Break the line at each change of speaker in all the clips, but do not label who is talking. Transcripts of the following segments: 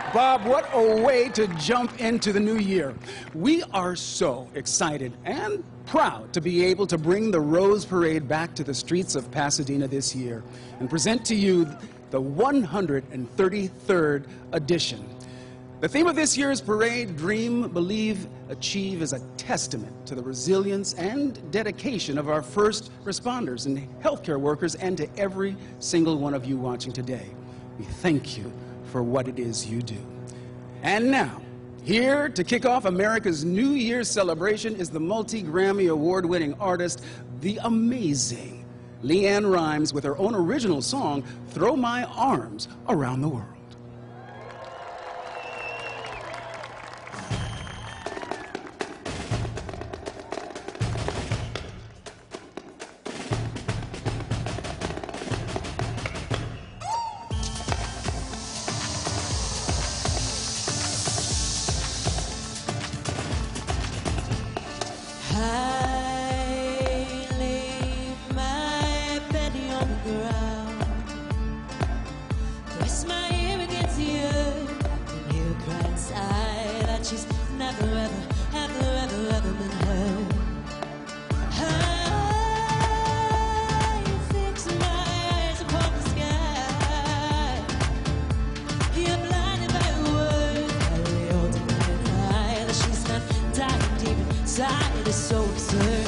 Bob, what a way to jump into the new year. We are so excited and proud to be able to bring the Rose Parade back to the streets of Pasadena this year and present to you the 133rd edition. The theme of this year's parade, Dream, Believe, Achieve, is a testament to the resilience and dedication of our first responders and healthcare workers and to every single one of you watching today. We thank you for what it is you do. And now, here to kick off America's New Year's celebration is the multi-Grammy award-winning artist, the amazing LeAnn Rimes, with her own original song, Throw My Arms Around the World.
She's never, ever, ever, ever, ever been hurt. I fix my eyes upon the sky. You're blinded by a word. I lay all day and high that she's not dying deep inside. It is so absurd.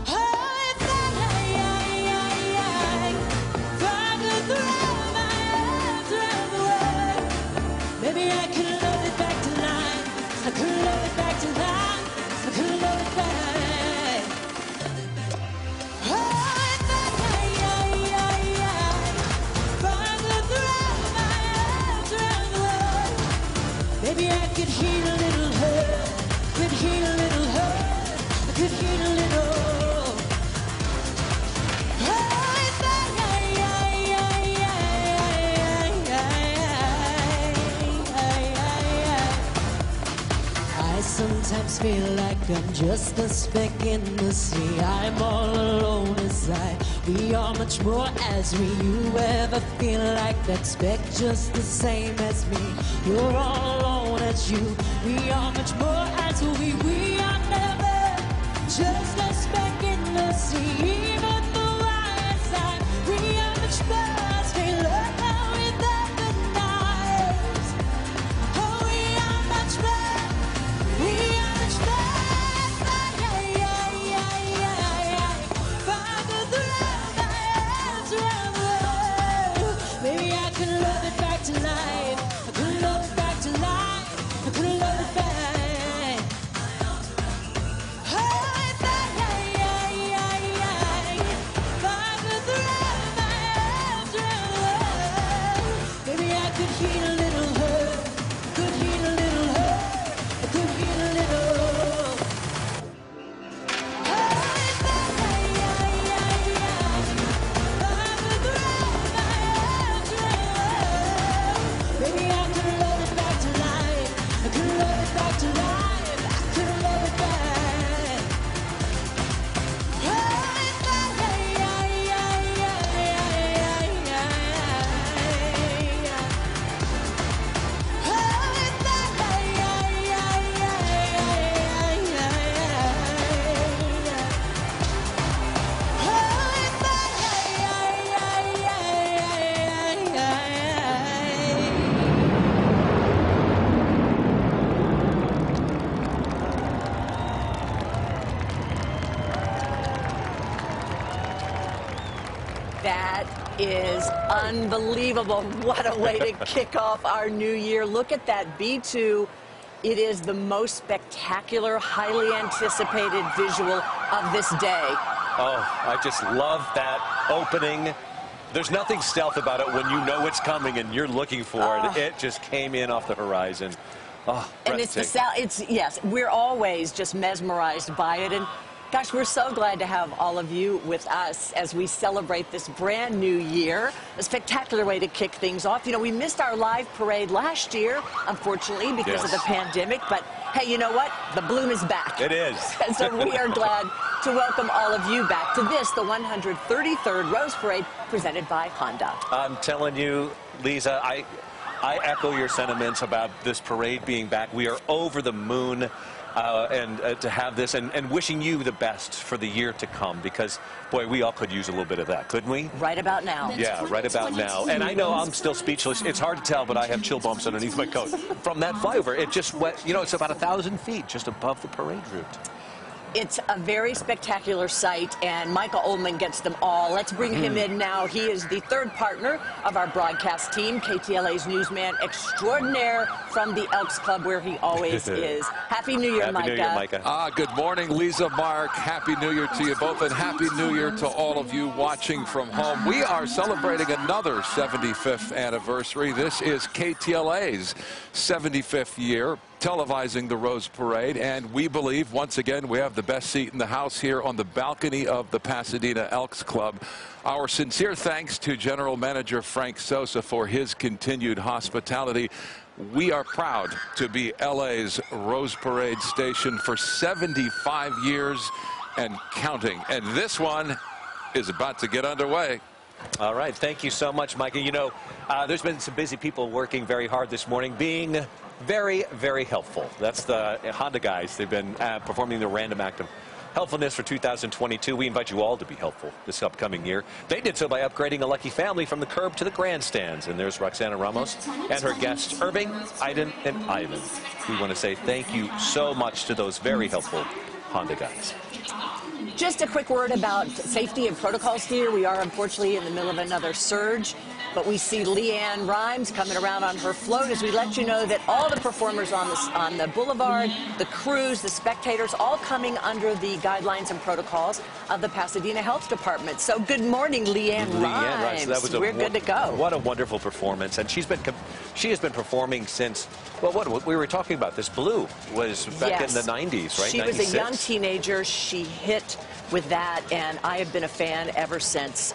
Maybe I could heal a little hurt, could heal a little hurt, could heal a little. I sometimes feel like I'm just a speck in the sea. I'm all alone inside. We are much more as we. You ever feel like that speck just the same as me? You're all alone as you. We are much more as we. We are never just a speck in the sea. Even though outside we are much more as we look out without the knives. Oh, we are much more. We are much more. Father, throw my arms around the world. Maybe I could love it back to life. I could love it back to life. I could love it back. Father, throw my arms around the world. Maybe I could heal a little hurt. Could heal a little hurt. I could heal a little. Maybe I could love it back to life. I could love it back to life. I could love it back.
That is unbelievable. What a way to kick off our new year. Look at that B2. It is the most spectacular, highly anticipated visual of this day.
Oh, I just love that opening. There's nothing stealth about it when you know it's coming and you're looking for it. It just came in off the horizon. Oh,
and it's the sound. Yes, we're always just mesmerized by it. And gosh, we're so glad to have all of you with us as we celebrate this brand new year. A spectacular way to kick things off. You know, we missed our live parade last year, unfortunately, because of the pandemic. But hey, you know what? The bloom is back.
It is.
And so we are glad to welcome all of you back to this, the 133rd Rose Parade, presented by Honda.
I'm telling you, Lisa, I echo your sentiments about this parade being back. We are over the moon to have this, and wishing you the best for the year to come, because, boy, we all could use a little bit of that, couldn't we?
Right about now.
Yeah, right about now. And I know I'm still speechless. It's hard to tell, but I have chill bumps underneath my coat from that flyover. It just went, you know, it's about 1,000 feet just above the parade route.
It's a very spectacular sight, and Michael Ullman gets them all. Let's bring him in now. He is the third partner of our broadcast team, KTLA's newsman extraordinaire from the Elks Club, where he always is. Happy New Year, Micah.
Happy New Year, Micah.
Good morning, Lisa, Mark. Happy New Year to you both, and Happy New Year to all of you watching from home. We are celebrating another 75th anniversary. This is KTLA's 75th year, televising the Rose Parade, and we believe once again we have the best seat in the house here on the balcony of the Pasadena Elks Club. Our sincere thanks to General Manager Frank Sosa for his continued hospitality. We are proud to be LA's Rose Parade station for 75 years and counting, and this one is about to get underway.
All right, thank you so much, Micah. You know, there's been some busy people working very hard this morning, being very, very helpful. That's the Honda guys. They've been performing the random act of helpfulness for 2022. We invite you all to be helpful this upcoming year. They did so by upgrading a lucky family from the curb to the grandstands. And there's Roxana Ramos and her guests, Irving, Aiden, and Ivan. We want to say thank you so much to those very helpful Honda guys.
Just a quick word about safety and protocols here. We are unfortunately in the middle of another surge, but we see Leanne Rhymes coming around on her float as we let you know that all the performers on the boulevard, the crews, the spectators, all coming under the guidelines and protocols of the Pasadena Health Department. So good morning, Leanne Rhymes.
That was
We're good to go.
What a wonderful performance, and she has been performing since, well, what we were talking about, this Blue was back in the 90s, right?
She was a young teenager. She hit with that, and I have been a fan ever since.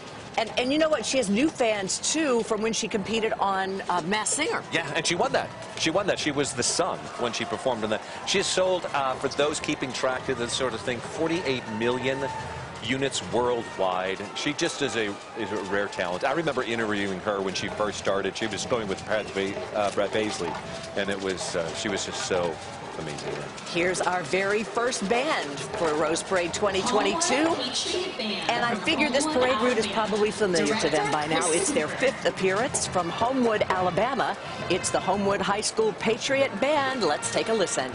And you know what? She has new fans, too, from when she competed on Masked Singer.
Yeah, and she won that. She won that. She was the sun when she performed on that. She has sold, for those keeping track of this sort of thing, 48 million units worldwide. She just is a rare talent. I remember interviewing her when she first started. She was going with Brad Baisley, and it was she was just so amazing.
Here's our very first band for Rose Parade 2022. And I figure this parade route is probably familiar to them by now. It's their 5th appearance from Homewood, Alabama. It's the Homewood High School Patriot Band. Let's take a listen.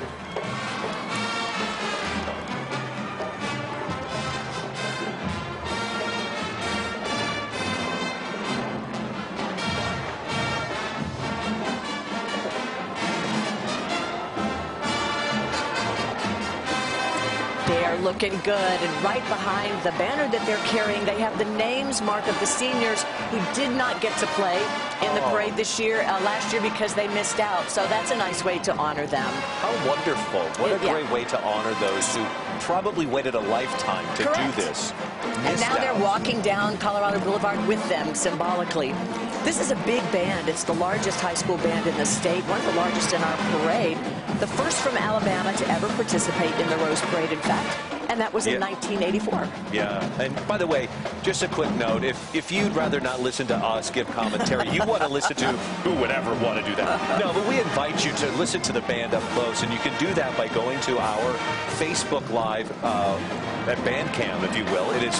They're looking good, and right behind the banner that they're carrying, they have the names, Mark, of the seniors who did not get to play in the parade this year, last year, because they missed out. So that's a nice way to honor them.
How wonderful. What a great way to honor those who probably waited a lifetime to do this.
And now they're walking down Colorado Boulevard with them, symbolically. This is a big band. It's the largest high school band in the state, one of the largest in our parade. The first from Alabama to ever participate in the Rose Parade, in fact, and that was in 1984.
Yeah, and by the way, just a quick note, if you'd rather not listen to us give commentary, you want to listen to, who would ever want to do that? No, but we invite you to listen to the band up close, and you can do that by going to our Facebook Live at Bandcamp, if you will. It is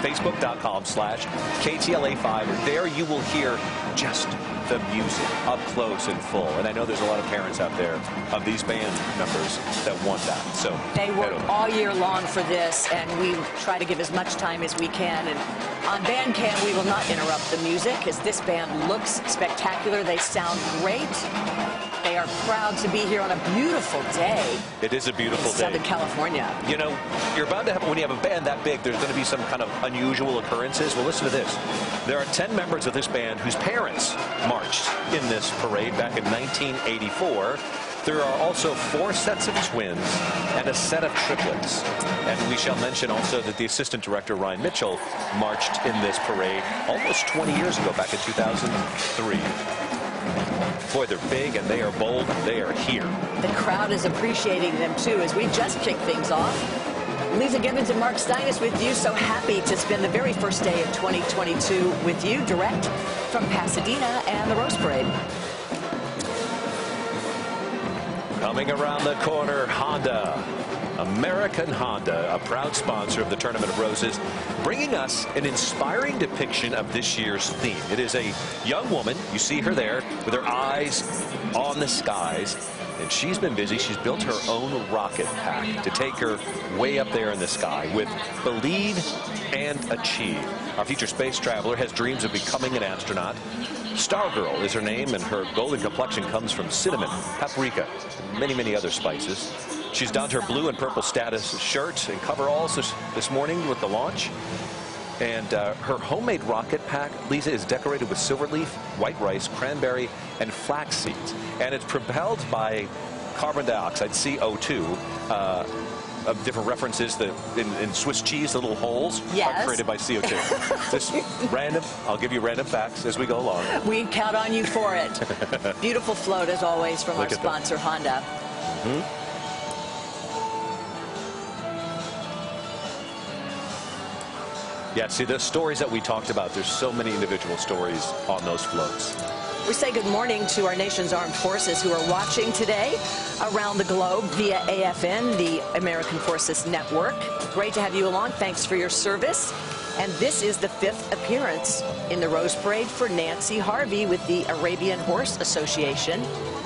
facebook.com/KTLA5. There you will hear just the music up close and full. And I know there's a lot of parents out there of these band members that want that. So
they work all year long for this, and we try to give as much time as we can. And on Bandcamp, we will not interrupt the music, as this band looks spectacular. They sound great. They are proud to be here on a beautiful day.
It is a beautiful day.
Southern California. You
know, you're bound to have, when you have a band that big, there's going to be some kind of unusual occurrences. Well, listen to this. There are 10 members of this band whose parents marched in this parade back in 1984. There are also 4 sets of twins and a set of triplets. And we shall mention also that the assistant director, Ryan Mitchell, marched in this parade almost 20 years ago, back in 2003. Boy, they're big and they are bold and they are here.
The crowd is appreciating them, too, as we just kick things off. Lisa Gibbons and Mark Steinis with you. So happy to spend the very first day of 2022 with you, direct from Pasadena and the Rose Parade.
Coming around the corner, Honda. American Honda, a proud sponsor of the Tournament of Roses, bringing us an inspiring depiction of this year's theme. It is a young woman. You see her there with her eyes on the skies. And she's been busy. She's built her own rocket pack to take her way up there in the sky with Believe and Achieve. Our future space traveler has dreams of becoming an astronaut. Stargirl is her name, and her golden complexion comes from cinnamon, paprika, and many, many other spices. She's donned her blue and purple status shirt and coveralls this morning with the launch. And her homemade rocket pack, Lisa, is decorated with silver leaf, white rice, cranberry, and flax seeds. And it's propelled by carbon dioxide, CO2, of different references that in Swiss cheese, the little holes are created by CO2. Just random, I'll give you random facts as we go along.
We count on you for it. Beautiful float, as always, from our sponsor, Honda.
Yeah, see, the stories that we talked about, there's so many individual stories on those floats.
We say good morning to our nation's armed forces who are watching today around the globe via AFN, the American Forces Network. Great to have you along. Thanks for your service. And this is the 5th appearance in the Rose Parade for Nancy Harvey with the Arabian Horse Association.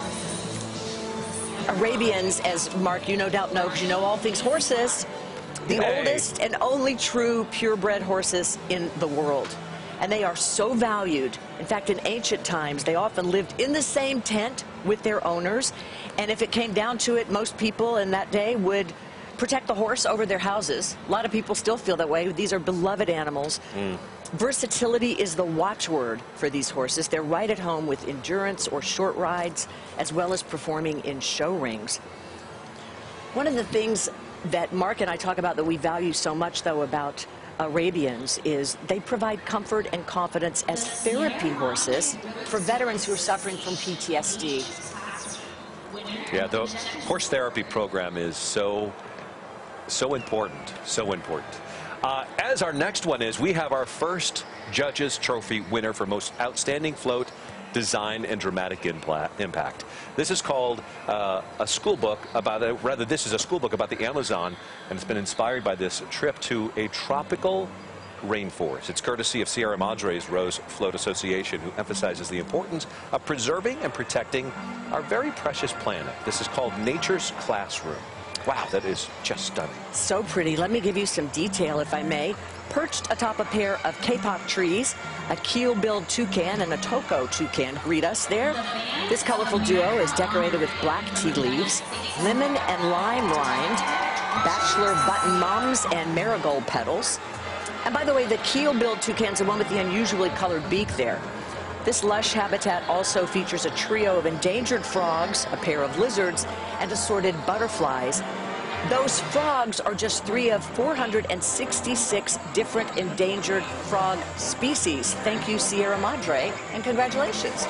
Arabians, as Mark, you no doubt know, because you know all things horses, the oldest and only true purebred horses in the world. And they are so valued. In fact, in ancient times, they often lived in the same tent with their owners. And if it came down to it, most people in that day would protect the horse over their houses. A lot of people still feel that way. These are beloved animals. Versatility is the watchword for these horses. They're right at home with endurance or short rides, as well as performing in show rings. One of the things that Mark and I talk about that we value so much, though, about Arabians is they provide comfort and confidence as therapy horses for veterans who are suffering from PTSD.
Yeah, the horse therapy program is so important, so important. As our next one is, we have our first Judges Trophy winner for most outstanding float, design, and dramatic impact. This is called a school book about, this is a school book about the Amazon, and it's been inspired by this trip to a tropical rainforest. It's courtesy of Sierra Madre's Rose Float Association, who emphasizes the importance of preserving and protecting our very precious planet. This is called Nature's Classroom. Wow, that is just stunning.
So pretty. Let me give you some detail, if I may. Perched atop a pair of kapok trees, a keel-billed toucan and a toko toucan greet us there. This colorful duo is decorated with black tea leaves, lemon and lime rind, bachelor button mums, and marigold petals. And by the way, the keel-billed toucan's the one with the unusually colored beak there. This lush habitat also features a trio of endangered frogs, a pair of lizards, and assorted butterflies. Those frogs are just 3 of 466 different endangered frog species. Thank you, Sierra Madre, and congratulations.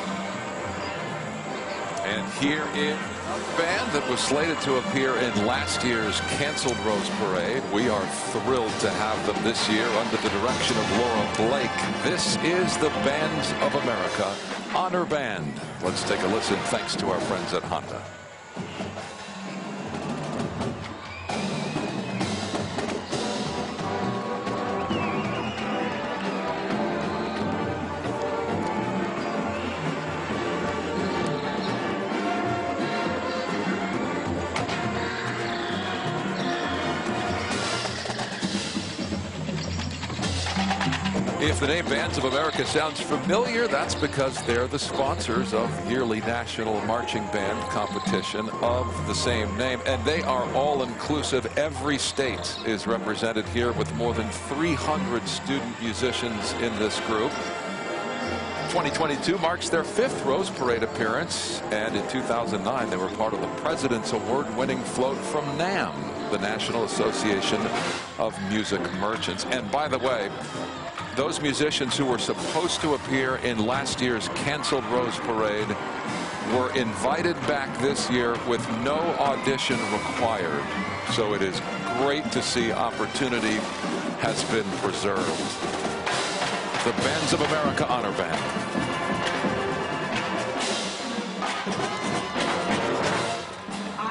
And here in a band that was slated to appear in last year's canceled Rose Parade. We are thrilled to have them this year under the direction of Laura Blake. This is the Bands of America Honor Band. Let's take a listen, thanks to our friends at Honda. If the name Bands of America sounds familiar, that's because they're the sponsors of yearly national marching band competition of the same name. And they are all-inclusive. Every state is represented here with more than 300 student musicians in this group. 2022 marks their 5th Rose Parade appearance. And in 2009, they were part of the President's Award-winning float from NAM, the National Association of Music Merchants. And by the way, those musicians who were supposed to appear in last year's canceled Rose Parade were invited back this year with no audition required. So it is great to see opportunity has been preserved. The Bands of America Honor Band.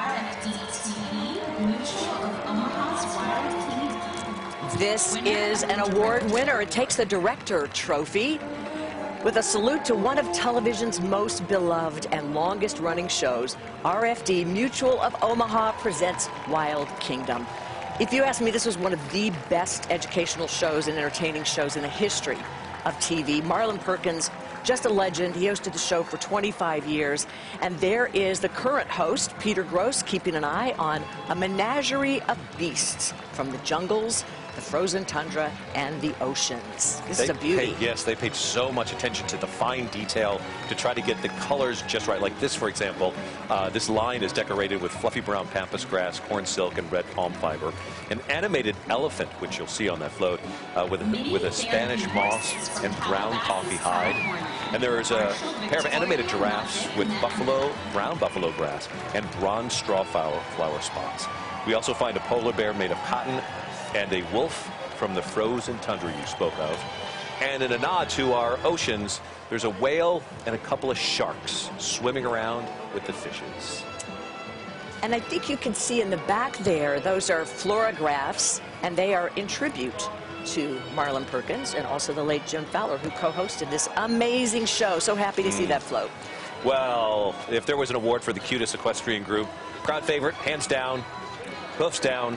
This is an award winner. It takes the Director Trophy with a salute to one of television's most beloved and longest-running shows. RFD Mutual of Omaha presents Wild Kingdom. If you ask me, this was one of the best educational shows and entertaining shows in the history of TV. Marlon Perkins, just a legend. He hosted the show for 25 years. And there is the current host, Peter Gross, keeping an eye on a menagerie of beasts from the jungles, the frozen tundra, and the oceans. This is a beauty.
Yes, they paid so much attention to the fine detail to try to get the colors just right. Like this, for example, this line is decorated with fluffy brown pampas grass, corn silk, and red palm fiber. An animated elephant, which you'll see on that float, with a Spanish moss and brown coffee hide. And there is a pair of animated giraffes with brown buffalo grass, and bronze straw flower spots. We also find a polar bear made of cotton and a wolf from the frozen tundra you spoke of. And in a nod to our oceans, there's a whale and a couple of sharks swimming around with the fishes.
And I think you can see in the back there, those are floragraphs, and they are in tribute to Marlon Perkins and also the late Jim Fowler, who co-hosted this amazing show. So happy to see that float.
Well, if there was an award for the cutest equestrian group, crowd favorite, hands down, hoofs down.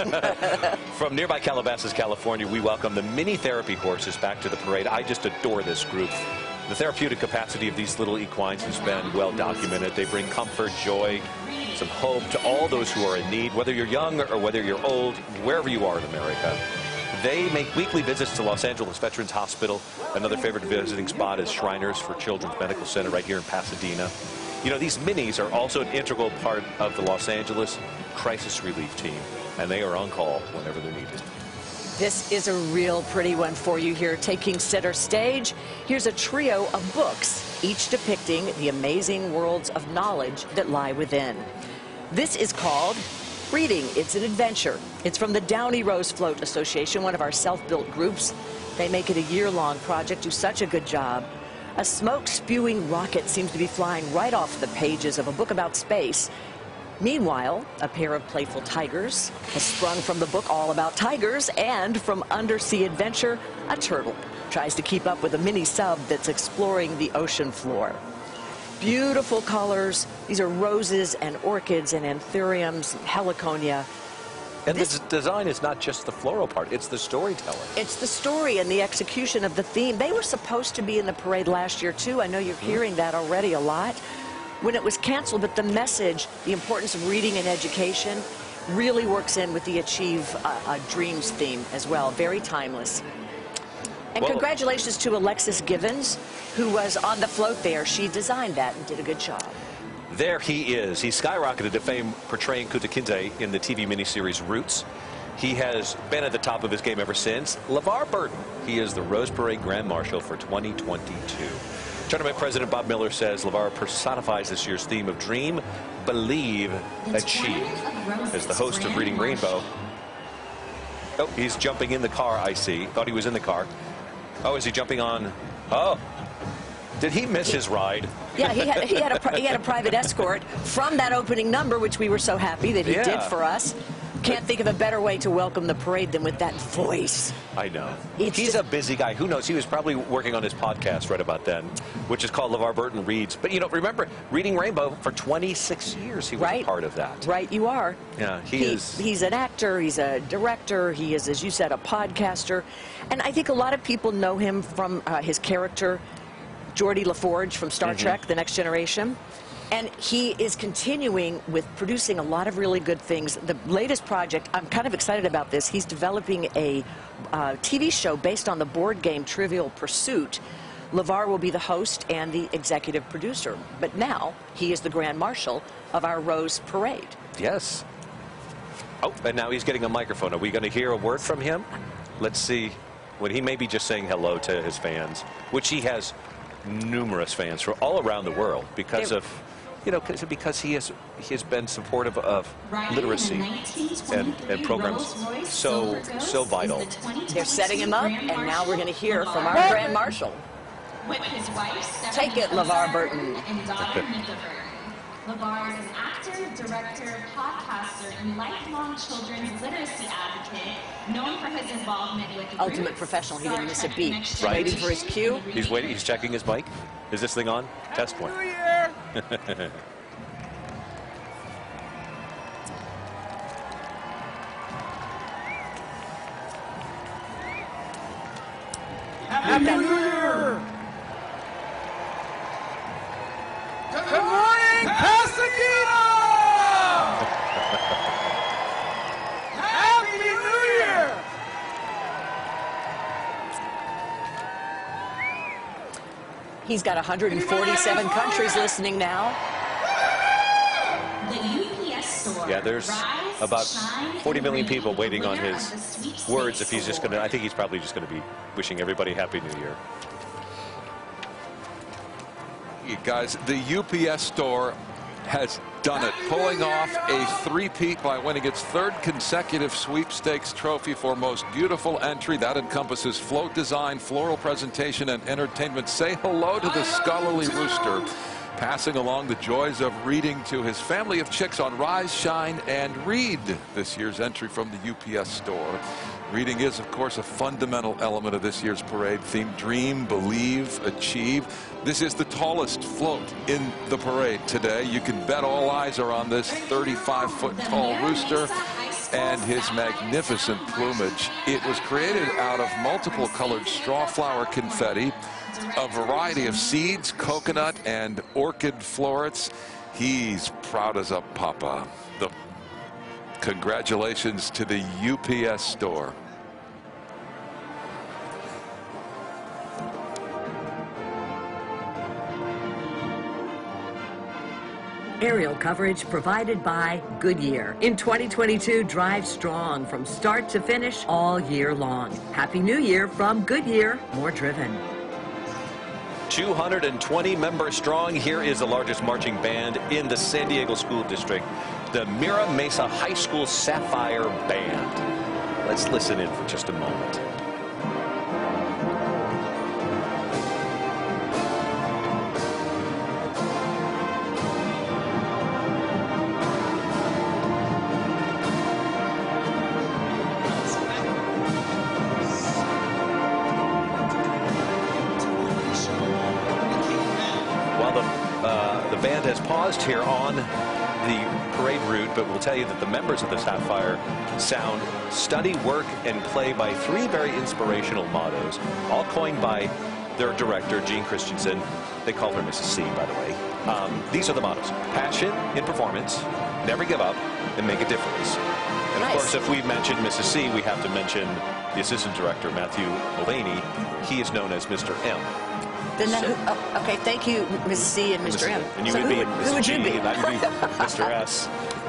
From nearby Calabasas, California, we welcome the mini therapy horses back to the parade. I just adore this group. The therapeutic capacity of these little equines has been well documented. They bring comfort, joy, some hope to all those who are in need, whether you're young or whether you're old, wherever you are in America. They make weekly visits to Los Angeles Veterans Hospital. Another favorite visiting spot is Shriners for Children's Medical Center right here in Pasadena. You know, these minis are also an integral part of the Los Angeles Crisis Relief Team, and they are on call whenever they're needed.
This is a real pretty one for you here. Taking center stage, here's a trio of books, each depicting the amazing worlds of knowledge that lie within. This is called Reading. It's an adventure. It's from the Downey Rose Float Association, one of our self-built groups. They make it a year-long project, do such a good job. A smoke-spewing rocket seems to be flying right off the pages of a book about space. Meanwhile, a pair of playful tigers has sprung from the book all about tigers, and from undersea adventure, a turtle tries to keep up with a mini sub that's exploring the ocean floor. Beautiful colors. These are roses and orchids and anthuriums, heliconia.
And this design is not just the floral part, it's the storytelling.
It's the story and the execution of the theme. They were supposed to be in the parade last year, too. I know you're hearing that already a lot. When it was canceled, but the message, the importance of reading and education, really works in with the Achieve Dreams theme as well. Very timeless. And congratulations to Alexis Givens, who was on the float there. She designed that and did a good job.
There he is. He skyrocketed to fame portraying Kunta Kinte in the TV miniseries Roots. He has been at the top of his game ever since. LeVar Burton, he is the Rose Parade Grand Marshal for 2022. Tournament President Bob Miller says LeVar personifies this year's theme of dream, believe, achieve. As the host of Reading Rainbow. Oh, he's jumping in the car, I see. Thought he was in the car. Oh, is he jumping on? Oh. Did he miss his ride?
Yeah, he had a private escort from that opening number, which we were so happy that he did for us. Can't think of a better way to welcome the parade than with that voice.
I know. He's a busy guy. Who knows? He was probably working on his podcast right about then, which is called LeVar Burton Reads. But, you know, remember, Reading Rainbow, for 26 years, he was a part of that.
Right, you are.
Yeah, he's
an actor. He's a director. He is, as you said, a podcaster. And I think a lot of people know him from his character, Geordi LaForge from Star Trek, The Next Generation. And he is continuing with producing a lot of really good things. The latest project, I'm kind of excited about this. He's developing a TV show based on the board game Trivial Pursuit. LeVar will be the host and the executive producer. But now he is the Grand Marshal of our Rose Parade.
Yes. Oh, and now he's getting a microphone. Are we going to hear a word from him? Let's see. Well, he may be just saying hello to his fans, which he has numerous fans from all around the world because of, you know, because he has been supportive of literacy and programs so vital.
They're setting him up, and now we're going to hear from our Grand Marshal. Take it, LeVar Burton.
LeVar is an actor, director, podcaster, and lifelong children's literacy advocate, known for his involvement with the
Ultimate
group
professional. He didn't miss a beat.
Right.
Waiting for his cue.
He's waiting. He's checking his mic. Is this thing on? Test point.
New Year! Happy New Year! Good morning, Pasadena! Happy New Year!
He's got 147 countries listening now.
The UPS store.
Yeah, there's
Rise,
about
shine,
40 million
and
people
reign,
waiting on
winner
his
of the sweepstakes
words. If he's just going to,
award.
I think he's probably just going to be wishing everybody Happy New Year.
You guys, the UPS store has done it, pulling off a three-peat by winning its third consecutive sweepstakes trophy for most beautiful entry. That encompasses float design, floral presentation, and entertainment. Say hello to the scholarly rooster, passing along the joys of reading to his family of chicks on Rise, Shine, and Read. This year's entry from the UPS store. Reading is, of course, a fundamental element of this year's parade theme. Dream, believe, achieve. This is the tallest float in the parade today. You can bet all eyes are on this 35-foot tall rooster and his magnificent plumage. It was created out of multiple colored straw flower confetti, a variety of seeds, coconut and orchid florets. He's proud as a papa. Congratulations to the UPS store.
Aerial coverage provided by Goodyear. In 2022, drive strong from start to finish all year long. Happy New Year from Goodyear. More driven.
220 members strong. Here is the largest marching band in the San Diego School District, the Mira Mesa High School Sapphire Band. Let's listen in for just a moment. The band has paused here on the parade route, but we'll tell you that the members of the Sapphire sound study, work, and play by three very inspirational mottos, all coined by their director, Gene Christensen. They call her Mrs. C, by the way. These are the mottos: passion in performance, never give up, and make a difference. And of course, if we mention Mrs. C, we have to mention the assistant director, Matthew Mulvaney. He is known as Mr. M.
Then okay, thank you, Mrs. C and Mr. M.
And you
So
would be
who
Mr.
would
G,
you be?
and I would be Mr. S.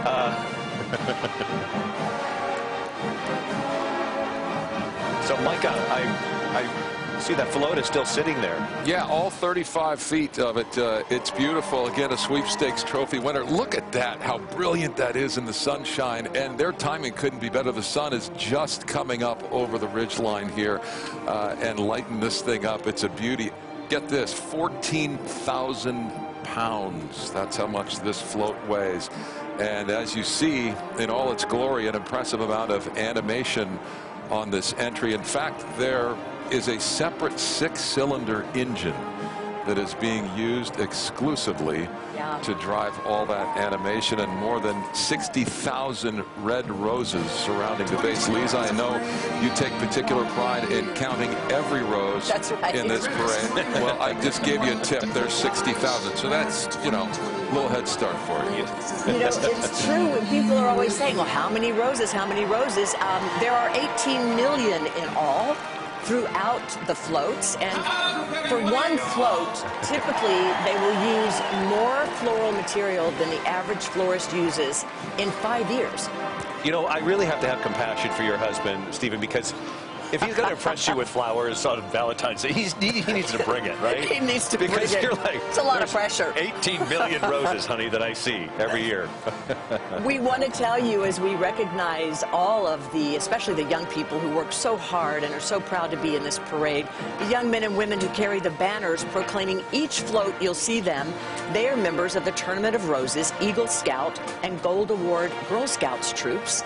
So, Micah, I see that float is still sitting there.
Yeah, all 35 feet of it. It's beautiful. Again, a sweepstakes trophy winner. Look at that, how brilliant that is in the sunshine. And their timing couldn't be better. The sun is just coming up over the ridge line here and lighten this thing up. It's a beauty. Get this, 14,000 pounds. That's how much this float weighs. And as you see, in all its glory, an impressive amount of animation on this entry. In fact, there is a separate 6-cylinder engine that is being used exclusively to drive all that animation, and more than 60,000 red roses surrounding the base. Lisa, I know you take particular pride in counting every rose in this parade. Well, I just gave you a tip. There's 60,000. So that's, you know, a little head start for you.
You know, it's true when people are always saying, well, how many roses, how many roses? There are 18 million in all throughout the floats, and for one float, typically they will use more floral material than the average florist uses in 5 years.
You know, I really have to have compassion for your husband, Stephen, because if he's going to impress you with flowers on Valentine's Day, he needs to bring it, right?
He needs to bring
because
it.
You're like,
it's a lot of pressure.
18 million roses, honey, that I see every year.
We want to tell you as we recognize all of the, especially the young people who work so hard and are so proud to be in this parade, the young men and women who carry the banners proclaiming each float, you'll see them. They are members of the Tournament of Roses, Eagle Scout, and Gold Award Girl Scouts troops.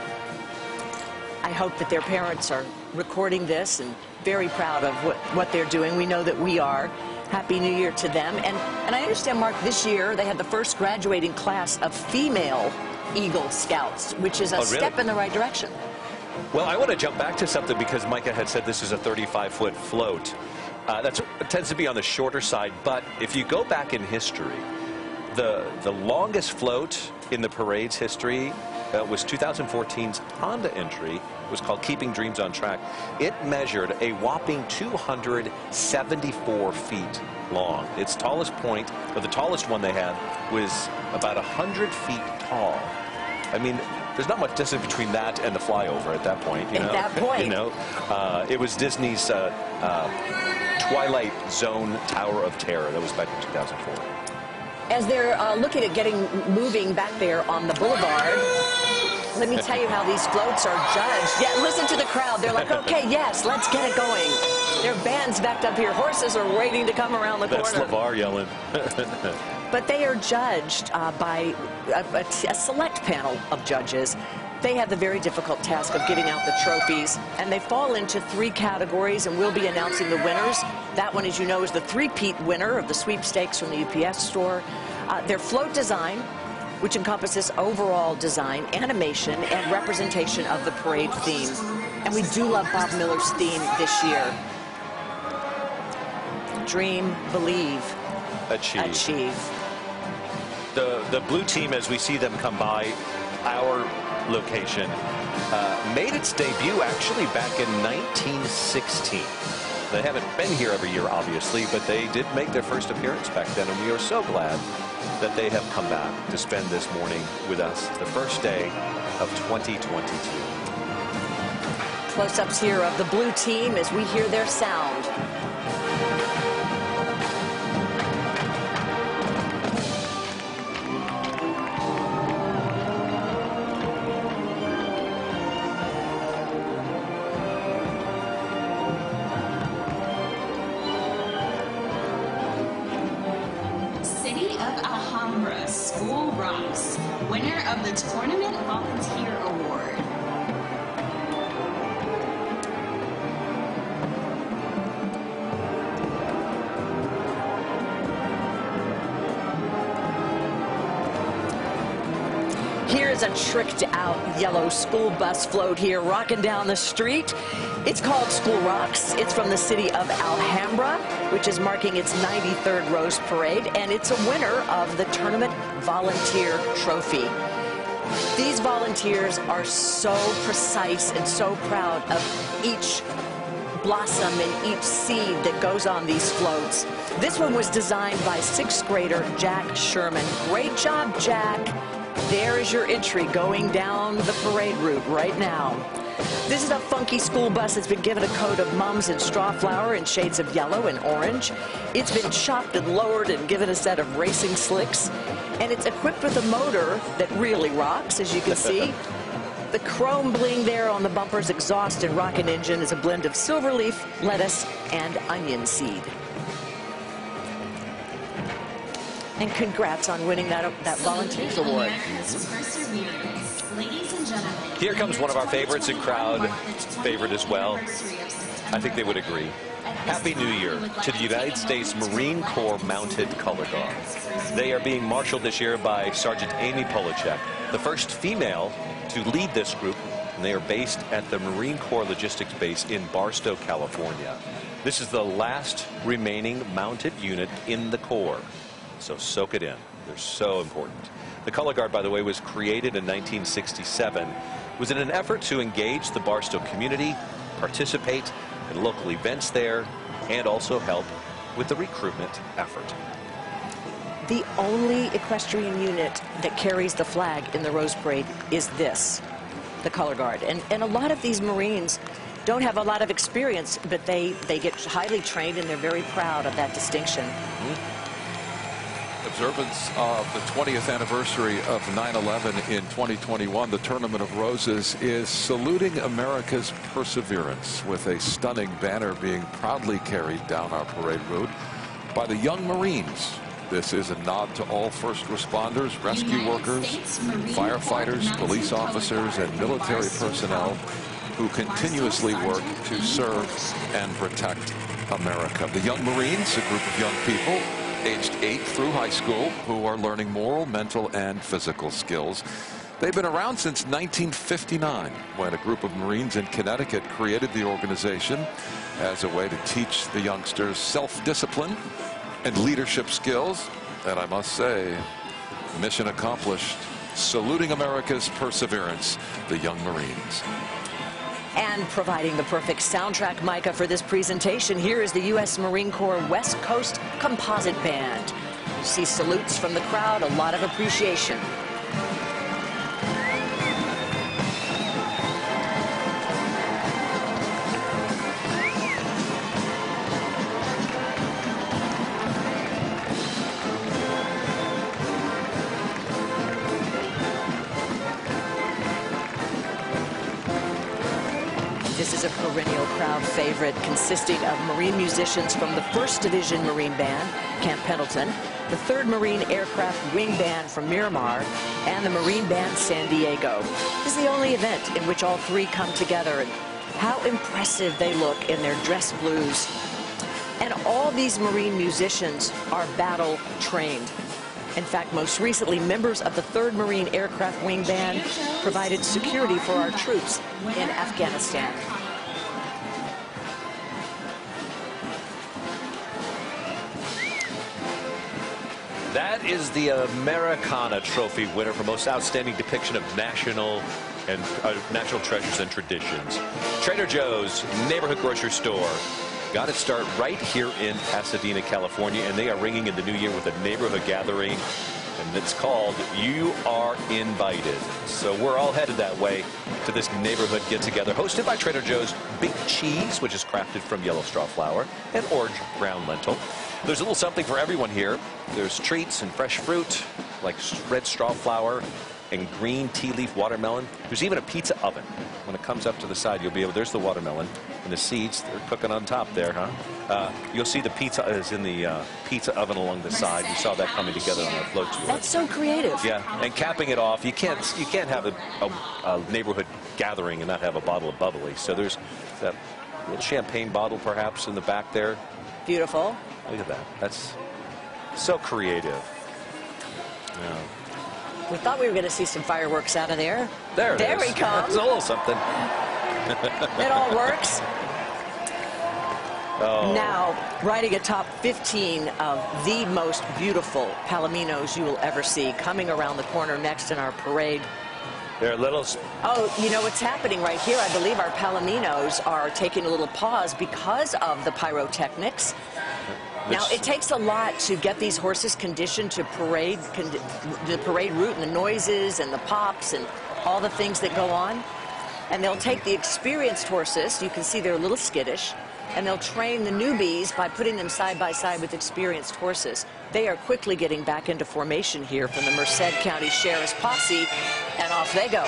I hope that their parents are recording this and very proud of what they're doing. We know that we are. Happy New Year to them. And I understand, Mark, this year they had the first graduating class of female Eagle Scouts, which is a step in the right direction.
Well, I want to jump back to something because Micah had said this is a 35-foot float. That tends to be on the shorter side, but if you go back in history, the longest float in the parade's history was 2014's Honda entry. It was called Keeping Dreams on Track. It measured a whopping 274 feet long. Its tallest point, or the tallest one they had, was about 100 feet tall. I mean, there's not much distance between that and the flyover at that point. You know?
At that point.
You know, it was Disney's Twilight Zone Tower of Terror. That was back in 2004.
As they're looking at moving back there on the boulevard, let me tell you how these floats are judged. Yeah, listen to the crowd. They're like, okay, yes, let's get it going. Their band's backed up here. Horses are waiting to come around the corner.
That's LeVar yelling.
But they are judged by a select panel of judges. They have the very difficult task of giving out the trophies, and they fall into 3 categories, and we'll be announcing the winners. That one, as you know, is the three-peat winner of the sweepstakes from the UPS store. Their float design, which encompasses overall design, animation, and representation of the parade theme. And we do love Bob Miller's theme this year. Dream, believe, achieve.
The blue team, as we see them come by our location, made its debut actually back in 1916. They haven't been here every year, obviously, but they did make their first appearance back then, and we are so glad that they have come back to spend this morning with us, the first day of 2022.
Close-ups here of the blue team as we hear their sound.
School Rocks, winner of the Tournament Volunteer Award.
Here's a tricked-out yellow school bus float here rocking down the street. It's called School Rocks. It's from the city of Alhambra, which is marking its 93rd Rose Parade, and it's a winner of the Tournament Volunteer Trophy. These volunteers are so precise and so proud of each blossom and each seed that goes on these floats. This one was designed by 6th grader Jack Sherman. Great job, Jack. There is your entry going down the parade route right now. This is a funky school bus that's been given a coat of mums and straw flower in shades of yellow and orange. It's been chopped and lowered and given a set of racing slicks. And it's equipped with a motor that really rocks, as you can see. The chrome bling there on the bumper's exhaust and rocket engine is a blend of silver leaf, lettuce, and onion seed. And congrats on winning that Volunteers Award.
Ladies and gentlemen,
Here comes one of our favorites, and crowd favorite as well. I think they would agree. Happy New Year to the United States Marine Corps Mounted Color Guard. They are being marshaled this year by Sergeant Amy Polachek, the first female to lead this group, and they are based at the Marine Corps Logistics Base in Barstow, California. This is the last remaining mounted unit in the Corps, so soak it in. They're so important. The Color Guard, by the way, was created in 1967. It was in an effort to engage the Barstow community, participate in local events there, and also help with the recruitment effort.
The only equestrian unit that carries the flag in the Rose Parade is this, the Color Guard. And a lot of these Marines don't have a lot of experience, but they get highly trained and they're very proud of that distinction.
Observance of the 20th anniversary of 9/11 in 2021, the Tournament of Roses is saluting America's perseverance with a stunning banner being proudly carried down our parade route by the Young Marines. This is a nod to all first responders, rescue workers, firefighters, police officers, and military personnel who continuously work to serve and protect America. The Young Marines, a group of young people aged 8 through high school who are learning moral, mental, and physical skills. They've been around since 1959 when a group of Marines in Connecticut created the organization as a way to teach the youngsters self-discipline and leadership skills. And I must say, mission accomplished. Saluting America's perseverance, the Young Marines.
And providing the perfect soundtrack, Micah, for this presentation, here is the U.S. Marine Corps West Coast Composite Band. You see salutes from the crowd, a lot of appreciation. This is a perennial crowd favorite consisting of Marine musicians from the 1st Division Marine Band, Camp Pendleton, the 3rd Marine Aircraft Wing Band from Miramar, and the Marine Band San Diego. This is the only event in which all three come together, and how impressive they look in their dress blues. And all these Marine musicians are battle trained. In fact, most recently, members of the 3rd Marine Aircraft Wing Band provided security for our troops in Afghanistan.
That is the Americana Trophy winner for most outstanding depiction of national treasures and traditions. Trader Joe's neighborhood grocery store got its start right here in Pasadena, California, and they are ringing in the new year with a neighborhood gathering, and it's called You Are Invited. So we're all headed that way to this neighborhood get-together hosted by Trader Joe's Big Cheese, which is crafted from yellow straw flour and orange brown lentil. There's a little something for everyone here. There's treats and fresh fruit like red straw flour and green tea leaf watermelon. There's even a pizza oven. When it comes up to the side, you'll be able, there's the watermelon and the seeds, they're cooking on top there, huh? You'll see the pizza is in the pizza oven along the side. You saw that coming together on our float tour.
That's so creative.
Yeah, and capping it off, you can't have a neighborhood gathering and not have a bottle of bubbly. So there's that little champagne bottle perhaps in the back there.
Beautiful.
Look at that. That's so creative. Yeah.
We thought we were going to see some fireworks out of there.
There
he comes.
It's a little something.
It all works.
Oh.
Now, riding atop 15 of the most beautiful palominos you will ever see, coming around the corner next in our parade.
They're little.
Oh, you know what's happening right here? I believe our palominos are taking a little pause because of the pyrotechnics. Now, it takes a lot to get these horses conditioned to the parade route and the noises and the pops and all the things that go on. And they'll take the experienced horses, you can see they're a little skittish, and they'll train the newbies by putting them side by side with experienced horses. They are quickly getting back into formation here from the Merced County Sheriff's Posse, and off they go.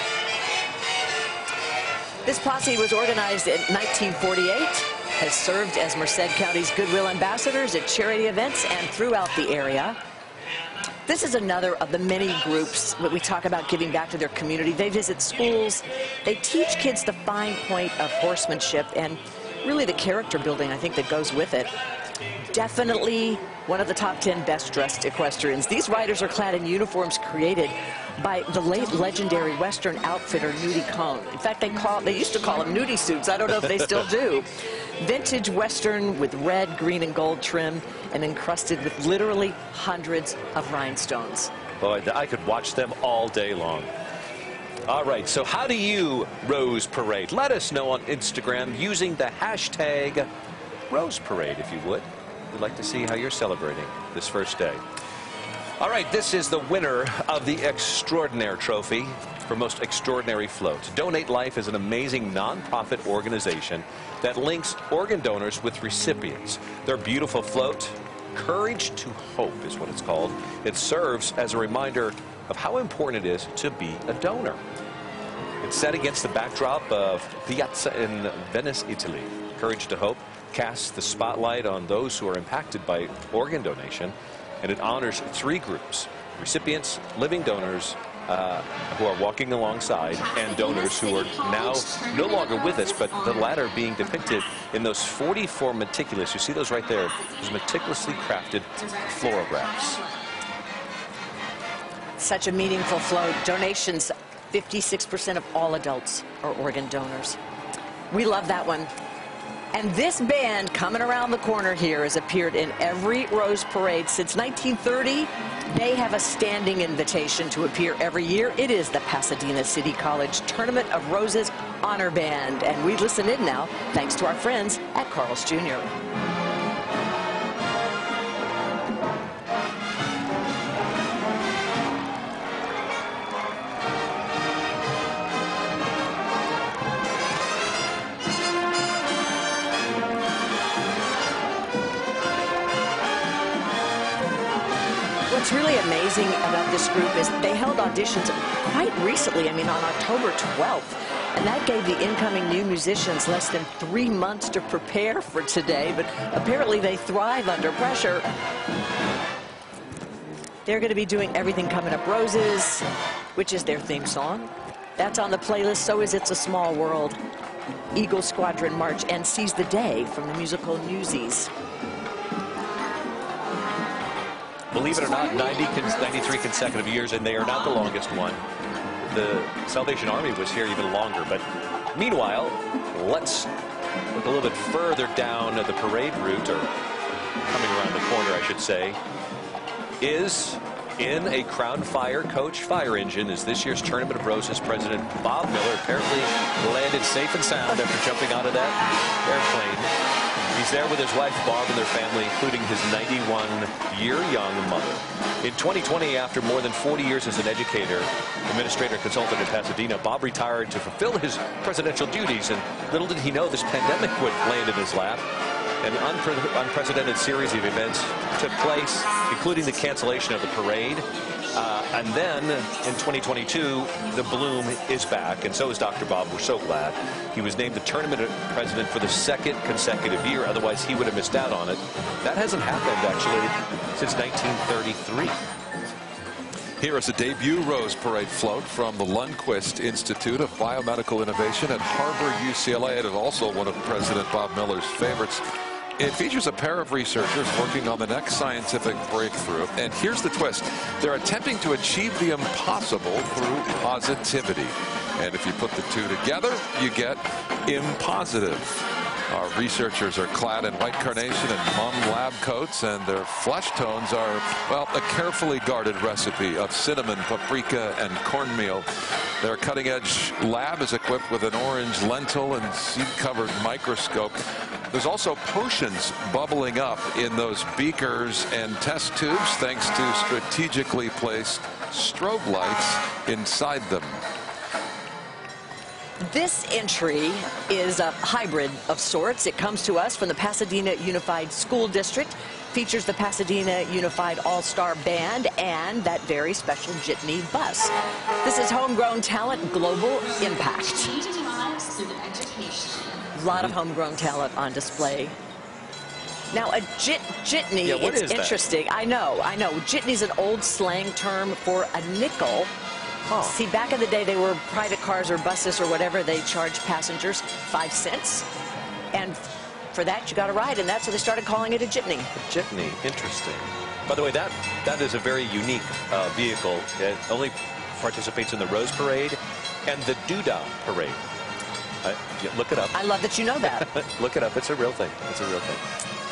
This posse was organized in 1948. Has served as Merced County's Goodwill ambassadors at charity events and throughout the area. This is another of the many groups that we talk about giving back to their community. They visit schools. They teach kids the fine point of horsemanship and really the character building, I think, that goes with it. Definitely one of the top 10 best-dressed equestrians. These riders are clad in uniforms created by the late legendary Western outfitter Nudie Cohn. In fact, they used to call them nudie suits. I don't know if they still do. Vintage Western with red, green, and gold trim and encrusted with literally hundreds of rhinestones.
Boy, I could watch them all day long. All right, so how do you Rose Parade? Let us know on Instagram using the hashtag Rose Parade, if you would. We'd like to see how you're celebrating this first day. All right, this is the winner of the Extraordinaire Trophy for Most Extraordinary Float. Donate Life is an amazing nonprofit organization that links organ donors with recipients. Their beautiful float, Courage to Hope is what it's called. It serves as a reminder of how important it is to be a donor. It's set against the backdrop of Piazza in Venice, Italy. Courage to Hope casts the spotlight on those who are impacted by organ donation, and it honors 3 groups: recipients, living donors who are walking alongside, and donors who are now no longer with us, but the latter being depicted in those 44 meticulous, you see those right there, those meticulously crafted floral.
Such a meaningful float. Donations, 56% of all adults are organ donors. We love that one. And this band coming around the corner here has appeared in every Rose Parade since 1930. They have a standing invitation to appear every year. It is the Pasadena City College Tournament of Roses Honor Band. And we listen in now thanks to our friends at Carl's Jr. What's really amazing about this group is they held auditions quite recently, I mean on October 12th, and that gave the incoming new musicians less than 3 months to prepare for today, but apparently they thrive under pressure. They're going to be doing Everything Coming Up Roses, which is their theme song. That's on the playlist, so is It's a Small World, Eagle Squadron March, and Seize the Day from the musical Newsies.
Believe it or not, 93 consecutive years, and they are not the longest one. The Salvation Army was here even longer. But meanwhile, let's look a little bit further down the parade route, or coming around the corner, I should say, is in a Crown Fire Coach fire engine is this year's Tournament of Roses president Bob Miller. Apparently landed safe and sound after jumping out of that airplane. He's there with his wife, Barb, and their family, including his 91-year-young mother. In 2020, after more than 40 years as an educator, administrator, consultant in Pasadena, Bob retired to fulfill his presidential duties, and little did he know this pandemic would land in his lap. An unprecedented series of events took place, including the cancellation of the parade. And then in 2022, the bloom is back, and so is Dr. Bob. We're so glad. He was named the tournament president for the 2nd consecutive year. Otherwise, he would have missed out on it. That hasn't happened, actually, since 1933.
Here is a debut Rose Parade float from the Lundquist Institute of Biomedical Innovation at Harbor, UCLA. It is also one of President Bob Miller's favorites. It features a pair of researchers working on the next scientific breakthrough. And here's the twist. They're attempting to achieve the impossible through positivity. And if you put the two together, you get impositive. Our researchers are clad in white carnation and mum lab coats, and their flesh tones are, well, a carefully guarded recipe of cinnamon, paprika, and cornmeal. Their cutting-edge lab is equipped with an orange lentil and seed-covered microscope. There's also potions bubbling up in those beakers and test tubes thanks to strategically placed strobe lights inside them.
This entry is a hybrid of sorts. It comes to us from the Pasadena Unified School District, features the Pasadena Unified All-Star Band, and that very special jitney bus. This is homegrown talent, global impact.
Changing lives through education.
A lot of homegrown talent on display. Now, a jitney,
yeah, what
it's
is
interesting. That? I know. Jitney's an old slang term for a nickel. Oh. See, back in the day, they were private cars or buses or whatever. They charged passengers 5 cents. And for that, you got a ride. And that's what they started calling it, a jitney.
A jitney. Interesting. By the way, that is a very unique vehicle. It only participates in the Rose Parade and the Doodah Parade. Look it up.
I love that you know that.
Look it up. It's a real thing. It's a real thing.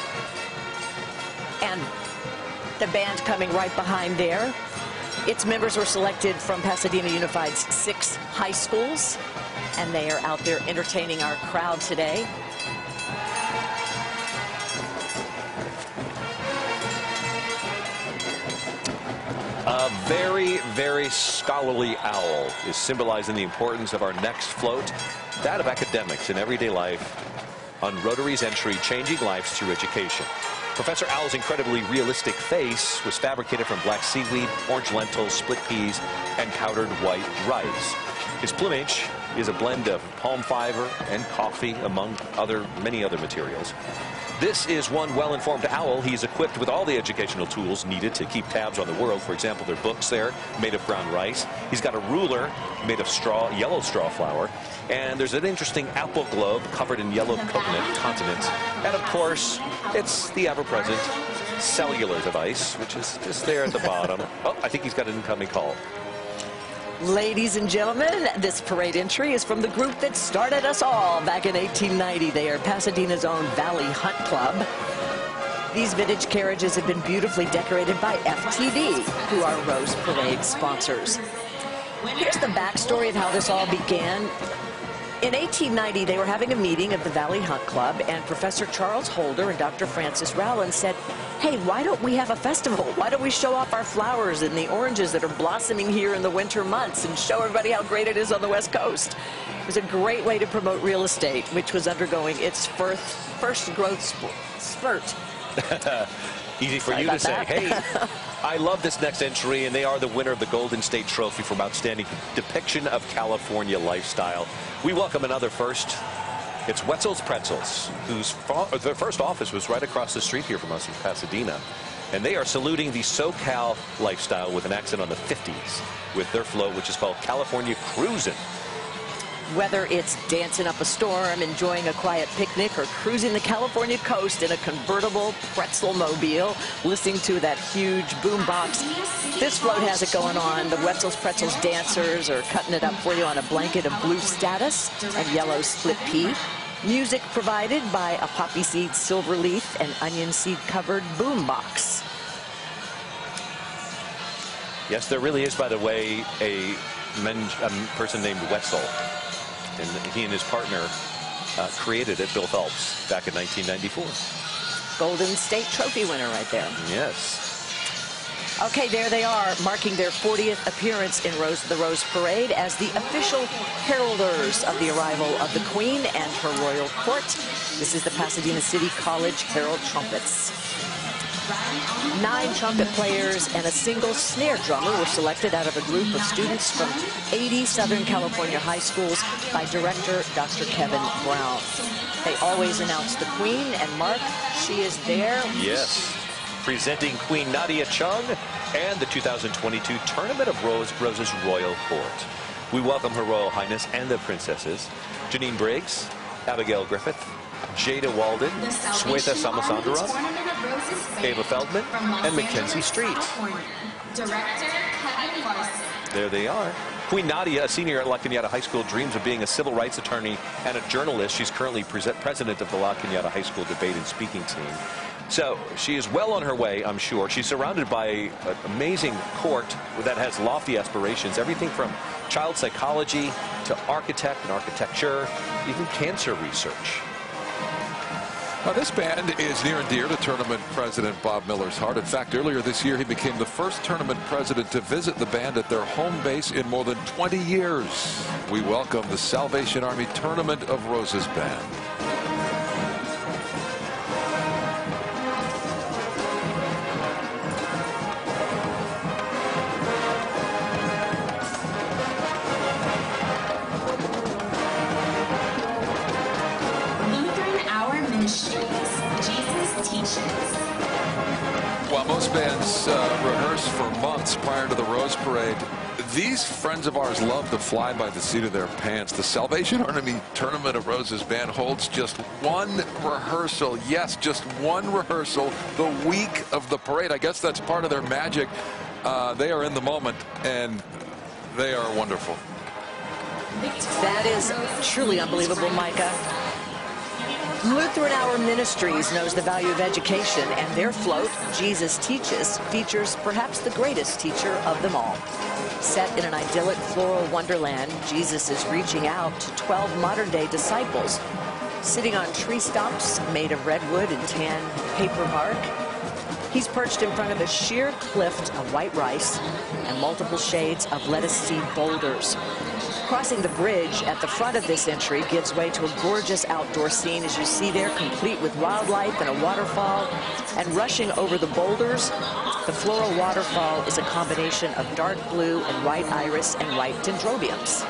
And the band coming right behind there. Its members were selected from Pasadena Unified's 6 high schools, and they are out there entertaining our crowd today.
A very, very scholarly owl is symbolizing the importance of our next float, that of academics in everyday life, on Rotary's entry, Changing Lives Through Education. Professor Owl's incredibly realistic face was fabricated from black seaweed, orange lentils, split peas, and powdered white rice. His plumage is a blend of palm fiber and coffee, among many other materials. This is one well-informed owl. He's equipped with all the educational tools needed to keep tabs on the world. For example, there are books there made of brown rice. He's got a ruler made of yellow straw flour. And there's an interesting apple globe covered in yellow coconut continents. And of course, it's the ever-present cellular device, which is just there at the bottom. Oh, I think he's got an incoming call.
Ladies and gentlemen, this parade entry is from the group that started us all back in 1890. They are Pasadena's own Valley Hunt Club. These vintage carriages have been beautifully decorated by FTV, who are Rose Parade sponsors. Here's the backstory of how this all began. In 1890, they were having a meeting of the Valley Hunt Club, and Professor Charles Holder and Dr. Francis Rowland said, hey, why don't we have a festival? Why don't we show off our flowers and the oranges that are blossoming here in the winter months and show everybody how great it is on the West Coast? It was a great way to promote real estate, which was undergoing its first growth spurt.
Easy for you to say. Hey, I love this next entry, and they are the winner of the Golden State Trophy for Outstanding Depiction of California Lifestyle. We welcome another first. It's Wetzel's Pretzels, their first office was right across the street here from us in Pasadena. And they are saluting the SoCal lifestyle with an accent on the 50s with their float, which is called California Cruisin'.
Whether it's dancing up a storm, enjoying a quiet picnic, or cruising the California coast in a convertible pretzel-mobile, listening to that huge boom box, this float has it going on. The Wetzel's Pretzels dancers are cutting it up for you on a blanket of blue status and yellow split pea. Music provided by a poppy seed, silver leaf, and onion seed covered boom box.
Yes, there really is, by the way, a person named Wetzel. And he and his partner created it, Bill Phelps, back in 1994.
Golden State Trophy winner right there.
Yes.
Okay, there they are, marking their 40th appearance in the Rose Parade as the official heralders of the arrival of the Queen and her royal court. This is the Pasadena City College Herald Trumpets. 9 trumpet players and a single snare drummer were selected out of a group of students from 80 Southern California high schools by director Dr. Kevin Brown. They always announce the Queen, and Mark, she is there.
Yes, presenting Queen Nadia Chung and the 2022 Tournament of Roses Royal Court. We welcome Her Royal Highness and the princesses, Janine Briggs, Abigail Griffith, Jada Walden, Swetha Samasundaram, Ava Feldman, and Mackenzie Street. There they are. Queen Nadia, a senior at La Cañada High School, dreams of being a civil rights attorney and a journalist. She's currently president of the La Cañada High School debate and speaking team. So she is well on her way, I'm sure. She's surrounded by an amazing court that has lofty aspirations, everything from child psychology to architect and architecture, even cancer research.
Now, this band is near and dear to tournament president Bob Miller's heart. In fact, earlier this year, he became the first tournament president to visit the band at their home base in more than 20 years. We welcome the Salvation Army Tournament of Roses Band. While most bands rehearse for months prior to the Rose Parade, these friends of ours love to fly by the seat of their pants. The Salvation Army Tournament of Roses Band holds just one rehearsal. Yes, just one rehearsal the week of the parade. I guess that's part of their magic. They are in the moment, and they are wonderful.
That is truly unbelievable, Micah. Lutheran Hour Ministries knows the value of education, and their float, Jesus Teaches, features perhaps the greatest teacher of them all. Set in an idyllic floral wonderland, Jesus is reaching out to 12 modern-day disciples, sitting on tree stumps made of redwood and tan paper bark. He's perched in front of a sheer cliff of white rice and multiple shades of lettuce seed boulders. Crossing the bridge at the front of this entry gives way to a gorgeous outdoor scene, as you see there, complete with wildlife and a waterfall. And rushing over the boulders, the floral waterfall is a combination of dark blue and white iris and white dendrobiums.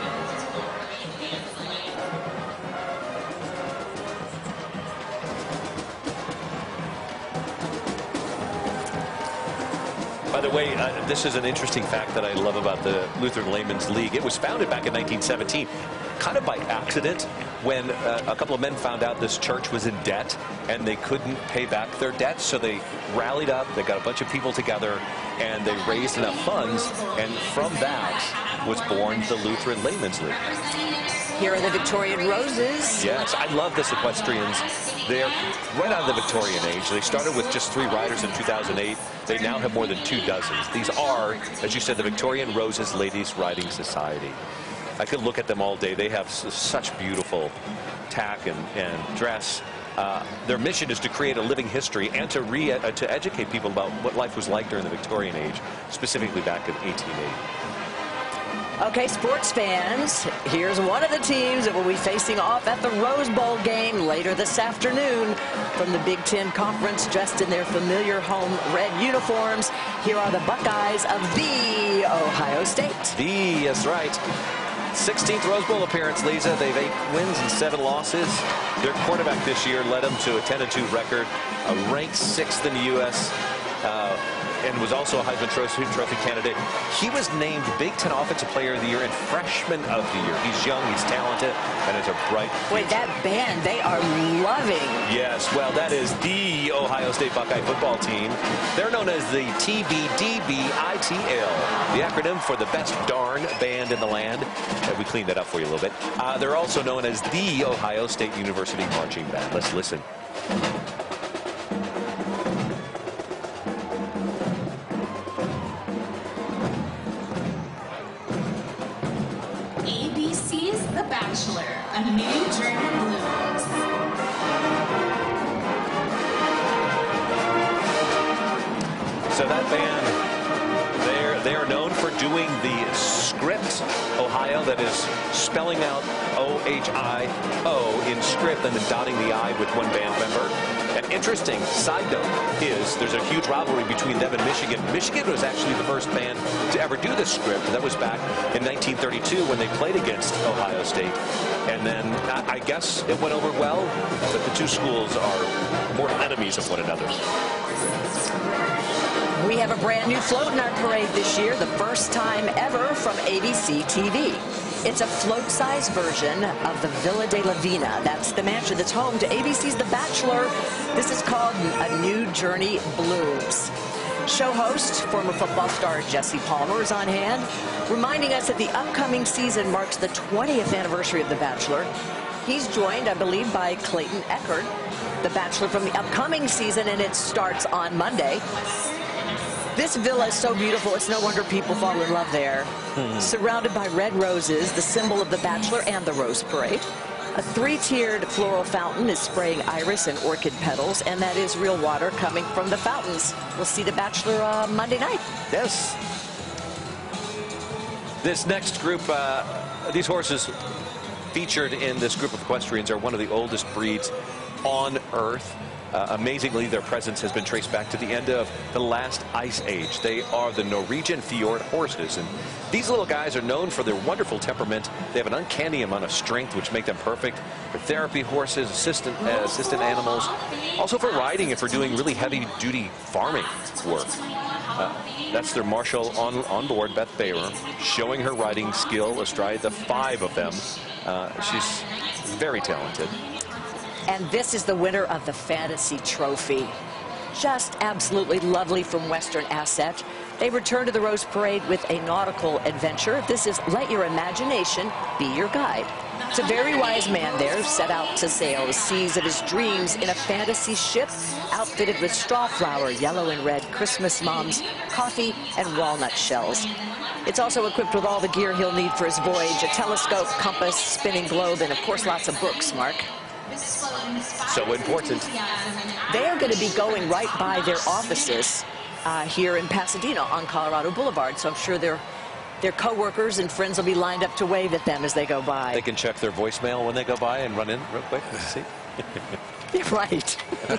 By the way, this is an interesting fact that I love about the Lutheran Laymen's League. It was founded back in 1917, kind of by accident, when a couple of men found out this church was in debt and they couldn't pay back their debts. So they rallied up, they got a bunch of people together, and they raised enough funds. And from that was born the Lutheran Laymen's League.
Here are the Victorian Roses.
Yes, I love this equestrians. They're right out of the Victorian age. They started with just 3 riders in 2008. They now have more than 2 dozen. These are, as you said, the Victorian Roses Ladies Riding Society. I could look at them all day. They have such beautiful tack and dress. Their mission is to create a living history and to educate people about what life was like during the Victorian age, specifically back in 1880.
Okay, sports fans, here's one of the teams that will be facing off at the Rose Bowl game later this afternoon. From the Big Ten Conference, dressed in their familiar home red uniforms, here are the Buckeyes of the Ohio State.
That's right. 16th Rose Bowl appearance, Lisa. They've 8 wins and 7 losses. Their quarterback this year led them to a 10-2 record, ranked 6th in the U.S., and was also a Heisman Trophy candidate. He was named Big Ten Offensive Player of the Year and Freshman of the Year. He's young, he's talented, and has a bright future.
Wait, that band, they are loving.
Yes, well, that is the Ohio State Buckeye football team. They're known as the TBDBITL, the acronym for the best darn band in the land. We cleaned that up for you a little bit. They're also known as the Ohio State University Marching Band. Let's listen.
ABC's The Bachelor, A New Journey Blooms.
So that band, they are known for doing the script, Ohio, that is spelling out O-H-I-O in script and then dotting the I with one band member. An interesting side note is there's a huge rivalry between them and Michigan. Michigan was actually the first band to ever do this script. That was back in 1932 when they played against Ohio State. And then I guess it went over well, but the 2 schools are more enemies of one another.
We have a brand new float in our parade this year, the first time ever from ABC TV. It's a float-sized version of the Villa de la Vina. That's the mansion that's home to ABC's The Bachelor. This is called A New Journey Blooms. Show host, former football star Jesse Palmer is on hand, reminding us that the upcoming season marks the 20th anniversary of The Bachelor. He's joined, I believe, by Clayton Eckert, The Bachelor from the upcoming season, and it starts on Monday. This villa is so beautiful, it's no wonder people fall in love there. Surrounded by red roses, the symbol of The Bachelor and the Rose Parade. A 3-tiered floral fountain is spraying iris and orchid petals, and that is real water coming from the fountains. We'll see The Bachelor Monday night.
Yes. This next group, these horses featured in this group of equestrians are one of the oldest breeds on Earth. Amazingly, their presence has been traced back to the end of the last ice age. They are the Norwegian fjord horses, and these little guys are known for their wonderful temperament. They have an uncanny amount of strength, which make them perfect for therapy horses, assistant animals, also for riding and for doing really heavy-duty farming work. That's their marshal on board, Beth Bayer, showing her riding skill astride the 5 of them. She's very talented.
And this is the winner of the Fantasy Trophy. Just absolutely lovely from Western Asset. They return to the Rose Parade with a nautical adventure. This is Let Your Imagination Be Your Guide. It's a very wise man there, set out to sail the seas of his dreams in a fantasy ship outfitted with strawflower, yellow and red, Christmas moms, coffee, and walnut shells. It's also equipped with all the gear he'll need for his voyage, a telescope, compass, spinning globe, and of course lots of books, Mark.
So important.
They are going to be going right by their offices here in Pasadena on Colorado Boulevard. So I'm sure their co-workers and friends will be lined up to wave at them as they go by.
They can check their voicemail when they go by and run in real quick. See?
Right.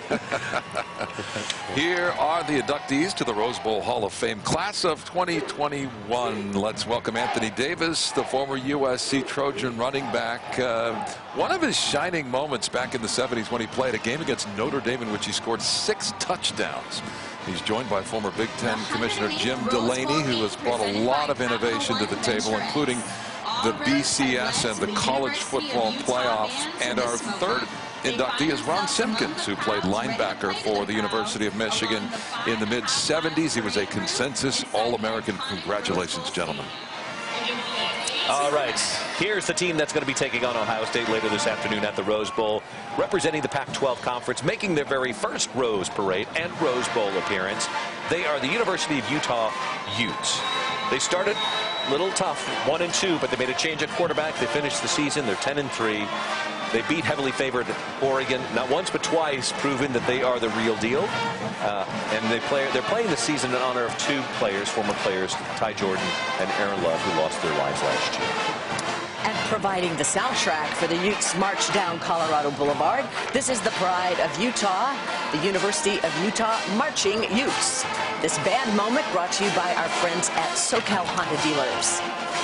Here are the inductees to the Rose Bowl Hall of Fame class of 2021. Let's welcome Anthony Davis, the former USC Trojan running back. One of his shining moments back in the 70s when he played a game against Notre Dame in which he scored 6 touchdowns. He's joined by former Big Ten Commissioner Jim Delaney, who has brought a lot of innovation to the table, including the BCS and the college football playoffs. And our third inductee is Ron Simpkins, who played linebacker for the University of Michigan in the mid-70s. He was a consensus All-American. Congratulations, gentlemen.
All right, here's the team that's going to be taking on Ohio State later this afternoon at the Rose Bowl, representing the Pac-12 Conference, making their very first Rose Parade and Rose Bowl appearance. They are the University of Utah Utes. They started a little tough, 1-2, but they made a change at quarterback. They finished the season, they're 10-3. They beat heavily favored Oregon, not once but twice, proving that they are the real deal. And they're playing the season in honor of 2 players, former players, Ty Jordan and Aaron Love, who lost their lives last year.
And providing the soundtrack for the Utes' march down Colorado Boulevard, this is the pride of Utah, the University of Utah Marching Utes. This band moment brought to you by our friends at SoCal Honda Dealers.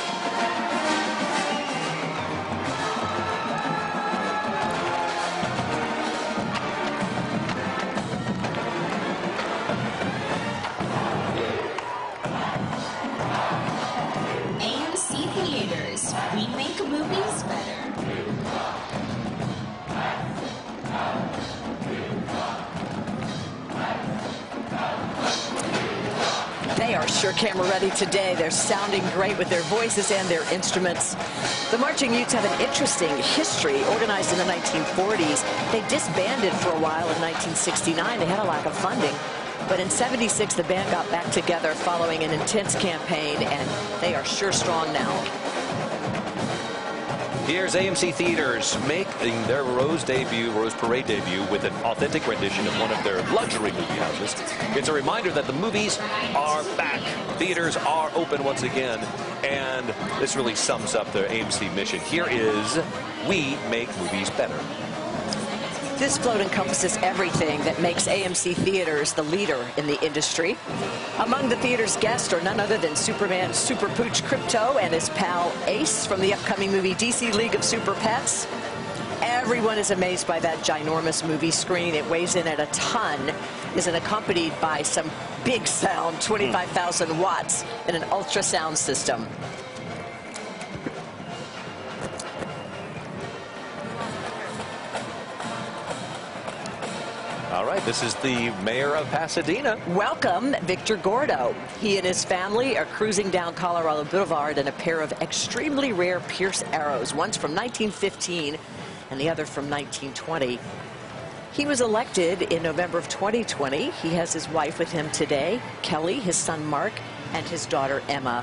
We make movies better.
They are sure camera ready today. They're sounding great with their voices and their instruments. The Marching Utes have an interesting history. Organized in the 1940s, they disbanded for a while in 1969. They had a lack of funding. But in '76, the band got back together following an intense campaign, and they are sure strong now.
Here's AMC Theaters making their Rose Parade debut with an authentic rendition of one of their luxury movie houses. It's a reminder that the movies are back. Theaters are open once again, and this really sums up their AMC mission. Here is We Make Movies Better.
This float encompasses everything that makes AMC Theaters the leader in the industry. Among the theater's guests are none other than Superman Super Pooch Crypto and his pal Ace from the upcoming movie DC League of Super Pets. Everyone is amazed by that ginormous movie screen. It weighs in at a ton, is accompanied by some big sound, 25,000 watts, and an ultrasound system.
All right, this is the mayor of Pasadena.
Welcome, Victor Gordo. He and his family are cruising down Colorado Boulevard in a pair of extremely rare Pierce arrows, one's from 1915 and the other from 1920. He was elected in November of 2020. He has his wife with him today, Kelly, his son Mark, and his daughter Emma.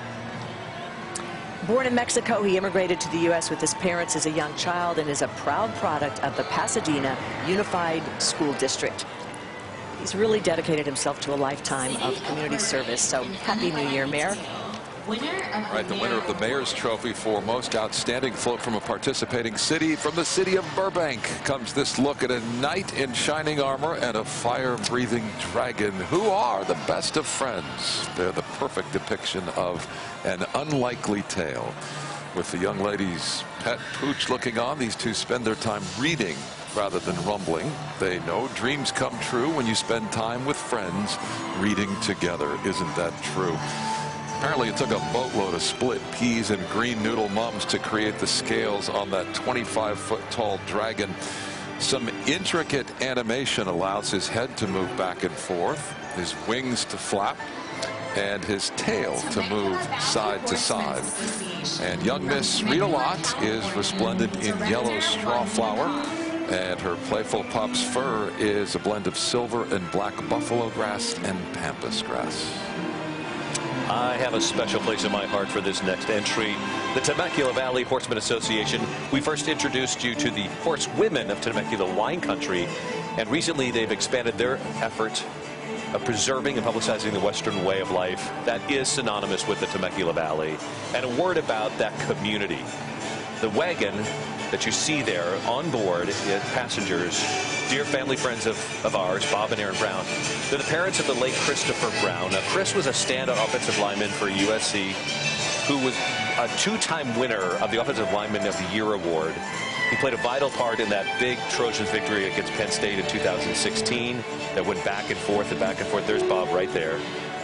Born in Mexico, he immigrated to the U.S. with his parents as a young child and is a proud product of the Pasadena Unified School District. He's really dedicated himself to a lifetime of community service. So happy New Year, Mayor.
Right, the winner of the Mayor's Trophy for Most Outstanding Float from a Participating City from the city of Burbank comes this look at a knight in shining armor and a fire-breathing dragon who are the best of friends. They're the perfect depiction of an unlikely tale. With the young lady's pet Pooch looking on, these two spend their time reading rather than rumbling. They know dreams come true when you spend time with friends reading together. Isn't that true? Apparently it took a boatload of split peas and green noodle mums to create the scales on that 25-foot-tall dragon. Some intricate animation allows his head to move back and forth, his wings to flap, and his tail to move side to side. And young Miss Rita Lott is resplendent in yellow straw flower, and her playful pup's fur is a blend of silver and black buffalo grass and pampas grass.
I have a special place in my heart for this next entry. The Temecula Valley Horsemen Association. We first introduced you to the horsewomen of Temecula wine country, and recently they've expanded their effort of preserving and publicizing the Western way of life that is synonymous with the Temecula Valley. And a word about that community. The wagon that you see there on board, passengers, dear family friends of ours, Bob and Aaron Brown. They're the parents of the late Christopher Brown. Now, Chris was a standout offensive lineman for USC, who was a two-time winner of the Offensive Lineman of the Year award. He played a vital part in that big Trojans victory against Penn State in 2016 that went back and forth and back and forth. There's Bob right there.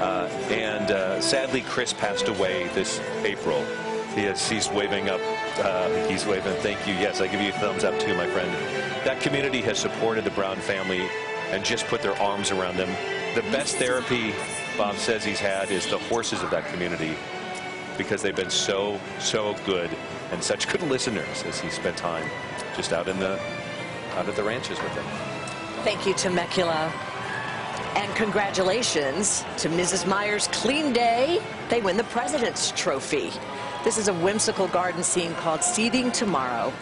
Sadly, Chris passed away this April. He's waving up. He's waving. Thank you. Yes, I give you a thumbs up too, my friend. That community has supported the Brown family and just put their arms around them. The best therapy Bob says he's had is the horses of that community, because they've been so good and such good listeners as he spent time just out at the ranches with them.
Thank you, Temecula. And congratulations to Mrs. Meyer's Clean Day. They win the President's Trophy. This is a whimsical garden scene called Seeding Tomorrow.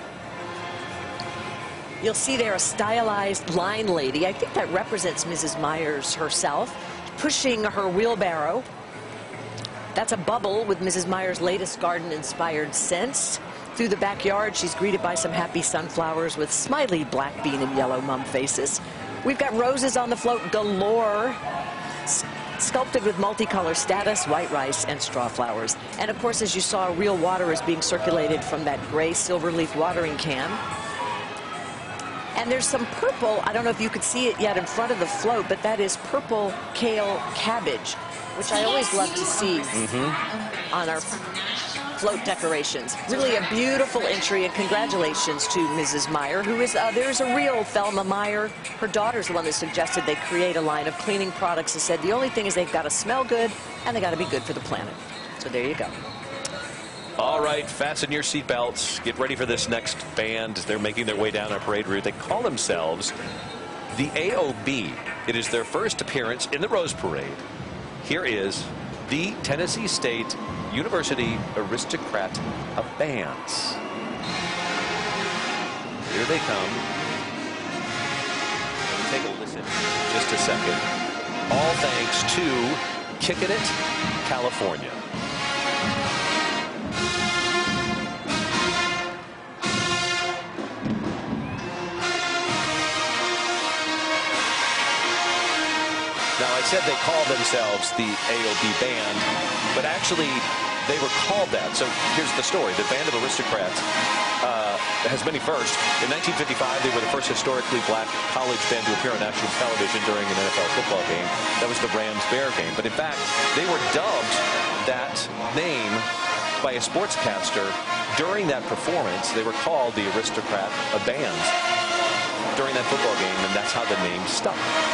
You'll see there a stylized line lady. I think that represents Mrs. Myers herself, pushing her wheelbarrow. That's a bubble with Mrs. Myers' latest garden-inspired scents. Through the backyard, she's greeted by some happy sunflowers with smiley black bean and yellow mum faces. We've got roses on the float galore, sculpted with multicolor status, white rice, and straw flowers. And of course, as you saw, real water is being circulated from that gray silver leaf watering can. And there's some purple, I don't know if you could see it yet in front of the float, but that is purple kale cabbage, which I always love to see on our float decorations. Really a beautiful entry, and congratulations to Mrs. Meyer, who is, there's a real Thelma Meyer. Her daughter's the one that suggested they create a line of cleaning products and said the only thing is they've got to smell good and they got to be good for the planet. So there you go.
All right, fasten your seatbelts. Get ready for this next band. They're making their way down our parade route. They call themselves the AOB. It is their first appearance in the Rose Parade. Here is the Tennessee State University Aristocrat of Bands. Here they come. Take a listen just a second. All thanks to Kickin' It, California. Now, I said they call themselves the AOB Band, but actually they were called that. So here's the story. The Band of Aristocrats has many firsts. In 1955, they were the first historically black college band to appear on national television during an NFL football game. That was the Rams-Bear game. But in fact, they were dubbed that name by a sportscaster during that performance. They were called the Aristocrat of Bands during that football game, and that's how the name stuck.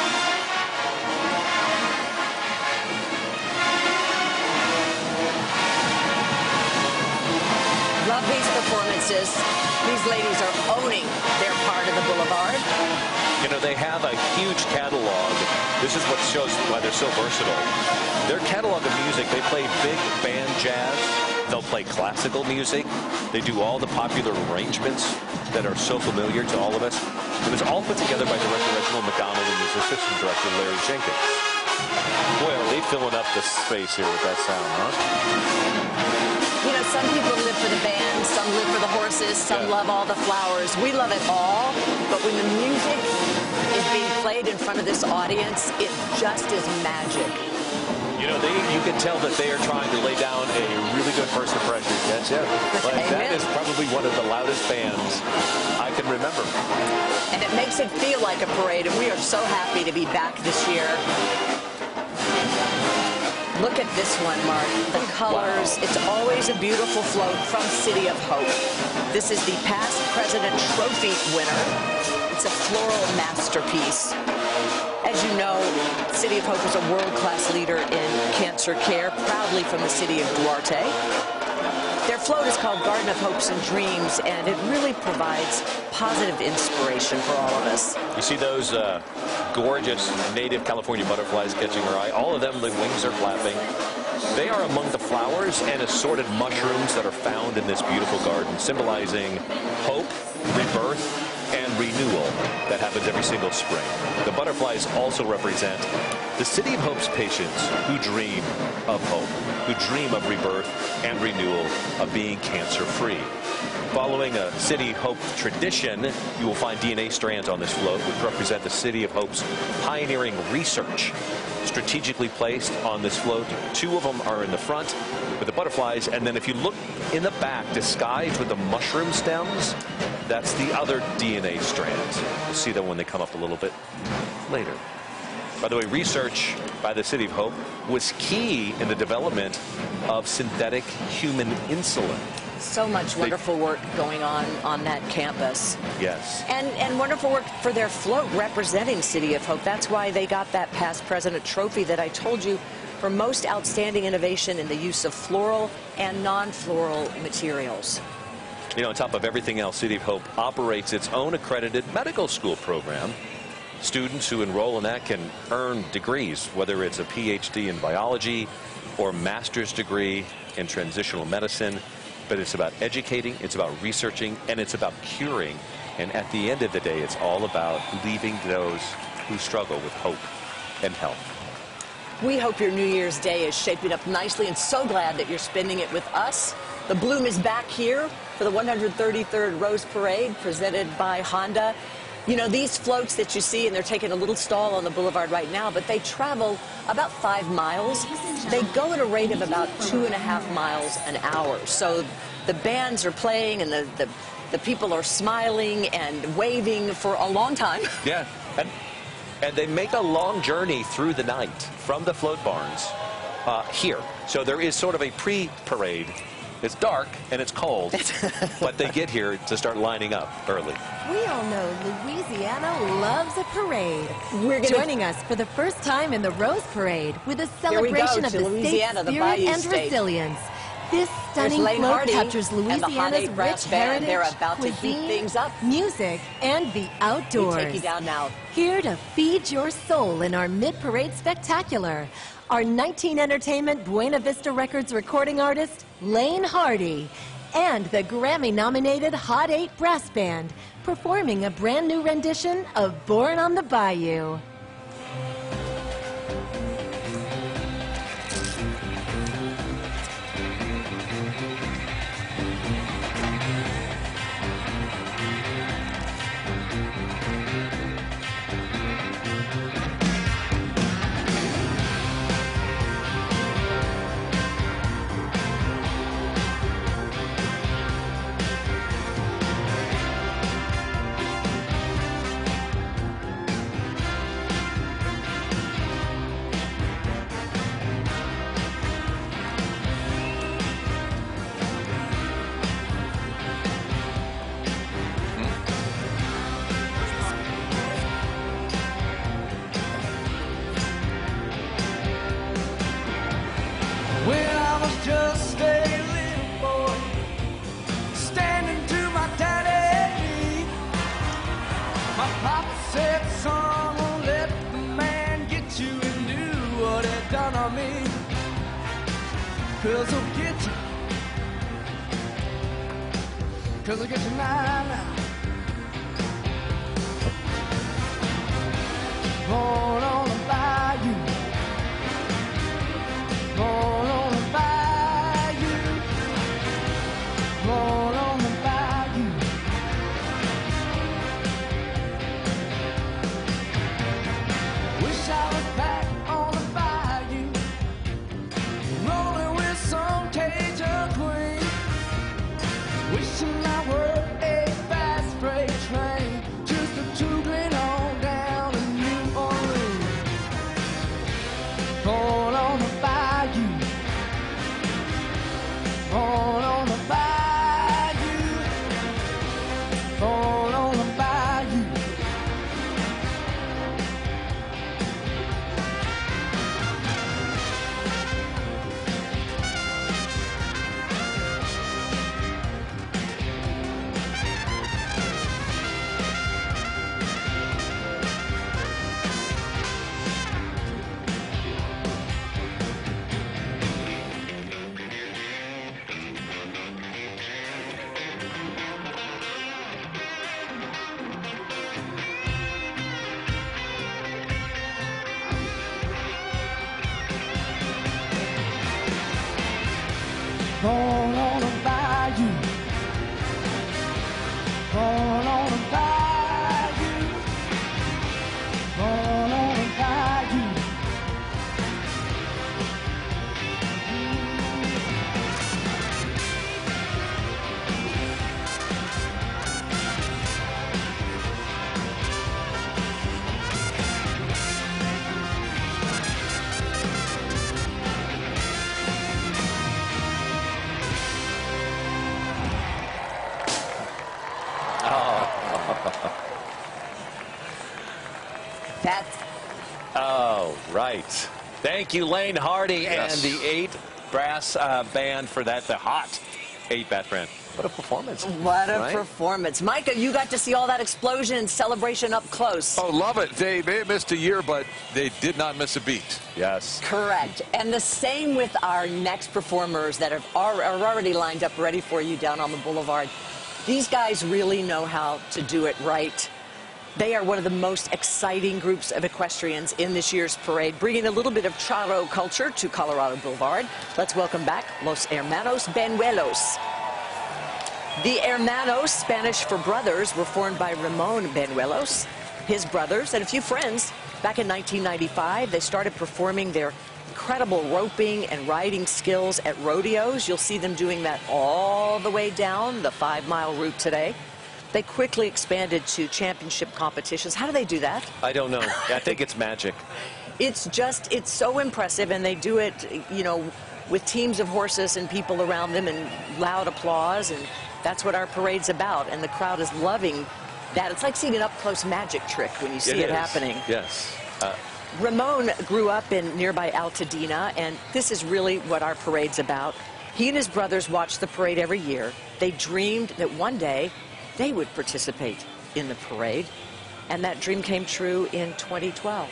Love these performances. These ladies are owning their part of the boulevard.
You know, they have a huge catalog. This is what shows why they're so versatile. Their catalog of music, they play big band jazz. They'll play classical music. They do all the popular arrangements that are so familiar to all of us. It was all put together by director Reginald McDonald and his assistant director Larry Jenkins. Boy, are they filling up the space here with that sound, huh?
You know, some people live for the band, some live for the horses, some love all the flowers. We love it all, but when the music is being played in front of this audience, it just is magic.
You know, you can tell that they are trying to lay down a really good first impression. That's it. Like, that is probably one of the loudest bands I can remember.
And it makes it feel like a parade, and we are so happy to be back this year. Look at this one, Mark. The colors. Wow. It's always a beautiful float from City of Hope. This is the past President Trophy winner. It's a floral masterpiece. As you know, City of Hope is a world-class leader in cancer care, proudly from the city of Duarte. Their float is called Garden of Hopes and Dreams, and it really provides positive inspiration for all of us.
You see those gorgeous native California butterflies catching our eye. All of them, the wings are flapping. They are among the flowers and assorted mushrooms that are found in this beautiful garden, symbolizing hope, rebirth, and renewal that happens every single spring. The butterflies also represent the City of Hope's patients who dream of hope, who dream of rebirth and renewal, of being cancer-free. Following a City of Hope tradition, you will find DNA strands on this float, which represent the City of Hope's pioneering research. Strategically placed on this float, 2 of them are in the front with the butterflies, and then if you look in the back, disguised with the mushroom stems, that's the other DNA strands. You'll see them when they come up a little bit later. By the way, research by the City of Hope was key in the development of synthetic human insulin.
So much wonderful work going on that campus.
Yes.
And wonderful work for their float representing City of Hope. That's why they got that past president trophy that I told you for most outstanding innovation in the use of floral and non-floral materials.
You know, on top of everything else, City of Hope operates its own accredited medical school program. Students who enroll in that can earn degrees, whether it's a PhD in biology or a master's degree in transitional medicine. But it's about educating, it's about researching, and it's about curing. And at the end of the day, it's all about leaving those who struggle with hope and health.
We hope your New Year's Day is shaping up nicely, and so glad that you're spending it with us. The bloom is back here for the 133rd Rose Parade, presented by Honda. You know, these floats that you see, and they're taking a little stall on the boulevard right now, but they travel about 5 miles. They go at a rate of about 2.5 miles an hour. So the bands are playing, and the people are smiling and waving for a long time.
Yeah, and they make a long journey through the night from the float barns here. So there is sort of a pre-parade. It's dark and it's cold, but they get here to start lining up early.
We all know Louisiana loves a parade.
We're
joining us for the first time in the Rose Parade with a celebration of the state's spirit and resilience. This stunning float captures Louisiana's rich heritage,
They're about to
cuisine,
heat things up.
music, and the outdoors.
We take you down now.
Here to feed your soul in our mid-parade spectacular, our 19 Entertainment Buena Vista Records recording artist, Lane Hardy, and the Grammy-nominated Hot 8 Brass Band, performing a brand new rendition of Born on the Bayou.
When I was just a little boy, standing to my daddy, my papa said, son, won't let the man get you and do what he done on me, 'cause he'll get you, 'cause he'll get you now. Born on the bayou, born on the bayou, born on the bayou. Wish I was back on the bayou, rolling with some Cajun queen. Wishing I were a fast freight train, just a tootling on down to New Orleans. Born on the bayou, born on the bayou, born on the bayou.
That's...
Oh, right. Thank you, Lane Hardy,
Yes.
and the 8 brass band for that, the hot 8 brass band. What a performance.
What a
right?
performance. Micah, you got to see all that explosion and celebration up close.
Oh, love it. They may have missed a year, but they did not miss a beat.
Yes.
Correct. And the same with our next performers that are already lined up ready for you down on the boulevard. These guys really know how to do it right. They are one of the most exciting groups of equestrians in this year's parade, bringing a little bit of charro culture to Colorado Boulevard. Let's welcome back Los Hermanos Benuelos. The Hermanos, Spanish for brothers, were formed by Ramon Benuelos, his brothers, and a few friends. Back in 1995, they started performing their incredible roping and riding skills at rodeos. You'll see them doing that all the way down the 5-mile route today. They quickly expanded to championship competitions. How do they do that?
I don't know. I think it's magic.
It's so impressive, and they do it, you know, with teams of horses and people around them and loud applause, and that's what our parade's about, and the crowd is loving that. It's like seeing an up-close magic trick when you see it happening.
Yes.
Ramon grew up in nearby Altadena, and this is really what our parade's about. He and his brothers watched the parade every year. They dreamed that one day they would participate in the parade, and that dream came true in 2012.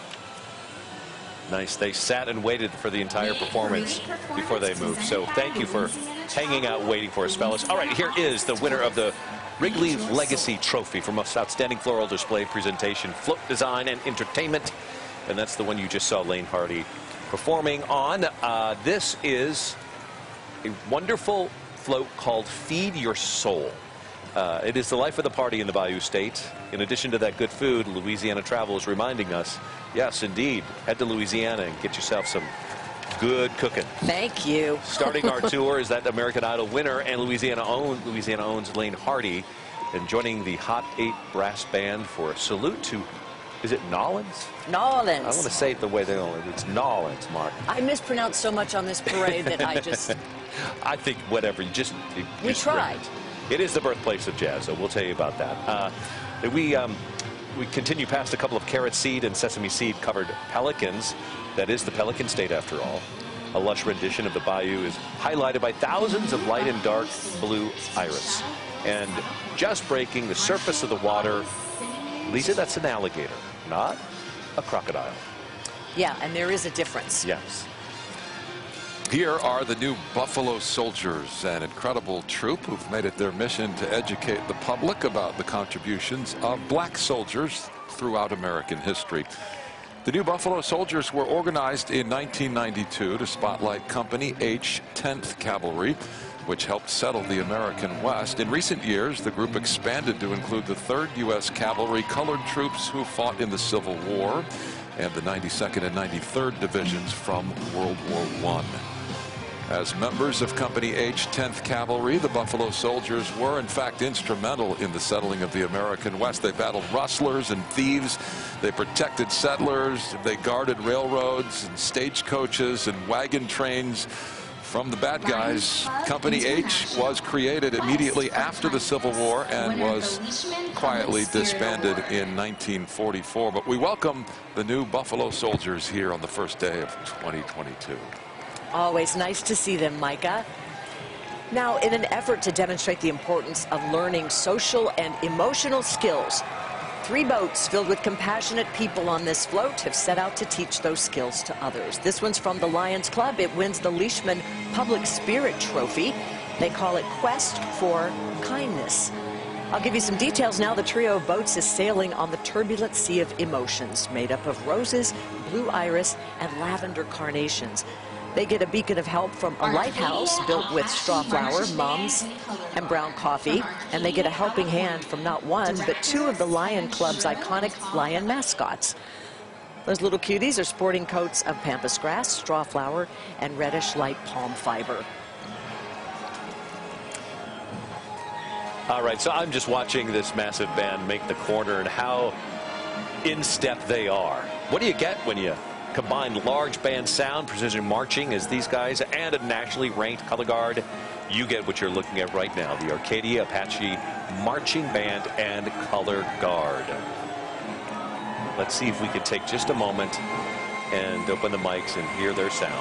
Nice. They sat and waited for the entire performance before they moved. So thank you for hanging out waiting for us, fellas. All right, here is the winner of the Wrigley Legacy Trophy for Most Outstanding Floral Display Presentation, Float Design and Entertainment. And that's the one you just saw Lane Hardy performing on. This is a wonderful float called Feed Your Soul. It is the life of the party in the Bayou State. In addition to that good food, Louisiana Travel is reminding us, yes, indeed, head to Louisiana and get yourself some good cooking.
Thank you.
Starting our tour is that American Idol winner and Louisiana owns Lane Hardy, and joining the Hot 8 brass band for a salute to, is it Nolans?
Nolans.
I want to say it the way they know it. It's Nolans, Mark.
I mispronounce so much on this parade that I just...
I think whatever,
We tried.
It is the birthplace of jazz, so we'll tell you about that. We continue past a couple of carrot seed and sesame seed covered pelicans. That is the Pelican State, after all. A lush rendition of the bayou is highlighted by thousands of light and dark blue iris. And just breaking the surface of the water, Lisa, that's an alligator, not a crocodile.
Yeah, and there is a difference.
Yes.
Here are the new Buffalo Soldiers, an incredible troupe who've made it their mission to educate the public about the contributions of black soldiers throughout American history. The new Buffalo Soldiers were organized in 1992 to spotlight Company H 10th Cavalry, which helped settle the American West. In recent years, the group expanded to include the 3rd U.S. Cavalry colored troops who fought in the Civil War and the 92nd and 93rd Divisions from World War I. As members of Company H 10th Cavalry, the Buffalo Soldiers were in fact instrumental in the settling of the American West. They battled rustlers and thieves. They protected settlers. They guarded railroads and stagecoaches and wagon trains from the bad guys. Company H was created immediately after the Civil War and was quietly disbanded in 1944. But we welcome the new Buffalo Soldiers here on the first day of 2022.
Always nice to see them, Micah. Now, in an effort to demonstrate the importance of learning social and emotional skills, 3 boats filled with compassionate people on this float have set out to teach those skills to others. This one's from the Lions Club. It wins the Leishman Public Spirit Trophy. They call it Quest for Kindness. I'll give you some details now. The trio of boats is sailing on the turbulent sea of emotions made up of roses, blue iris, and lavender carnations. They get a beacon of help from a lighthouse built with straw flower, mums, and brown coffee. And they get a helping hand from not one, but 2 of the Lion Club's iconic lion mascots. Those little cuties are sporting coats of pampas grass, straw flower, and reddish light palm fiber.
All right, so I'm just watching this massive band make the corner and how in step they are. What do you get when you combine large band sound, precision marching as these guys, and a nationally ranked color guard? You get what you're looking at right now, the Arcadia Apache Marching Band and Color Guard. Let's see if we can take just a moment and open the mics and hear their sound.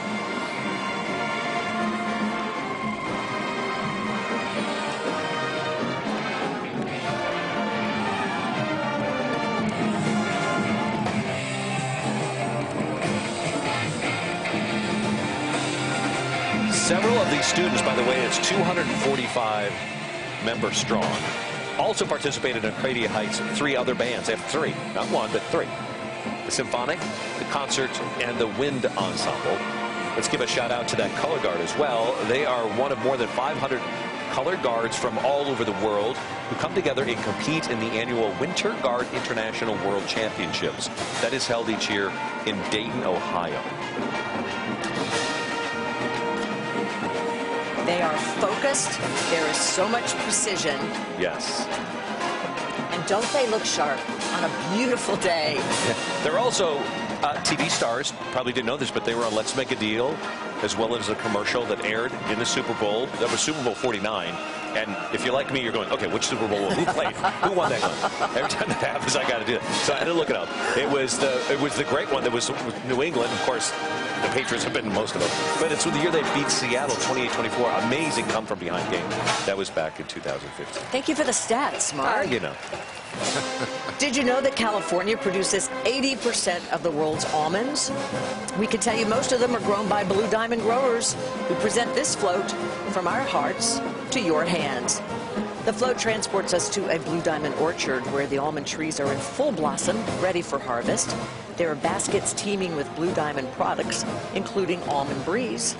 Several of these students, by the way, it's 245 members strong, also participated in Cradia Heights' 3 other bands. They have 3, not 1, but 3. The symphonic, the concert, and the wind ensemble. Let's give a shout out to that color guard as well. They are one of more than 500 color guards from all over the world who come together and compete in the annual Winter Guard International World Championships that is held each year in Dayton, Ohio.
They are focused. There is so much precision.
Yes.
And don't they look sharp on a beautiful day?
They're also TV stars. Probably didn't know this, but they were on Let's Make a Deal, as well as a commercial that aired in the Super Bowl. That was Super Bowl 49. And if you're like me, you're going, okay, which Super Bowl? Who played? Who won that one? Every time that happens, I got to do it. So I had to look it up. It was the great one that was New England. Of course, the Patriots have been in most of them. But it's the year they beat Seattle 28-24. Amazing come from behind game. That was back in 2015.
Thank you for the stats, Mark.
You know.
Did you know that California produces 80% of the world's almonds? We can tell you most of them are grown by Blue Diamond growers who present this float from our hearts to your hands. The float transports us to a Blue Diamond orchard where the almond trees are in full blossom, ready for harvest. There are baskets teeming with Blue Diamond products, including almond breeze.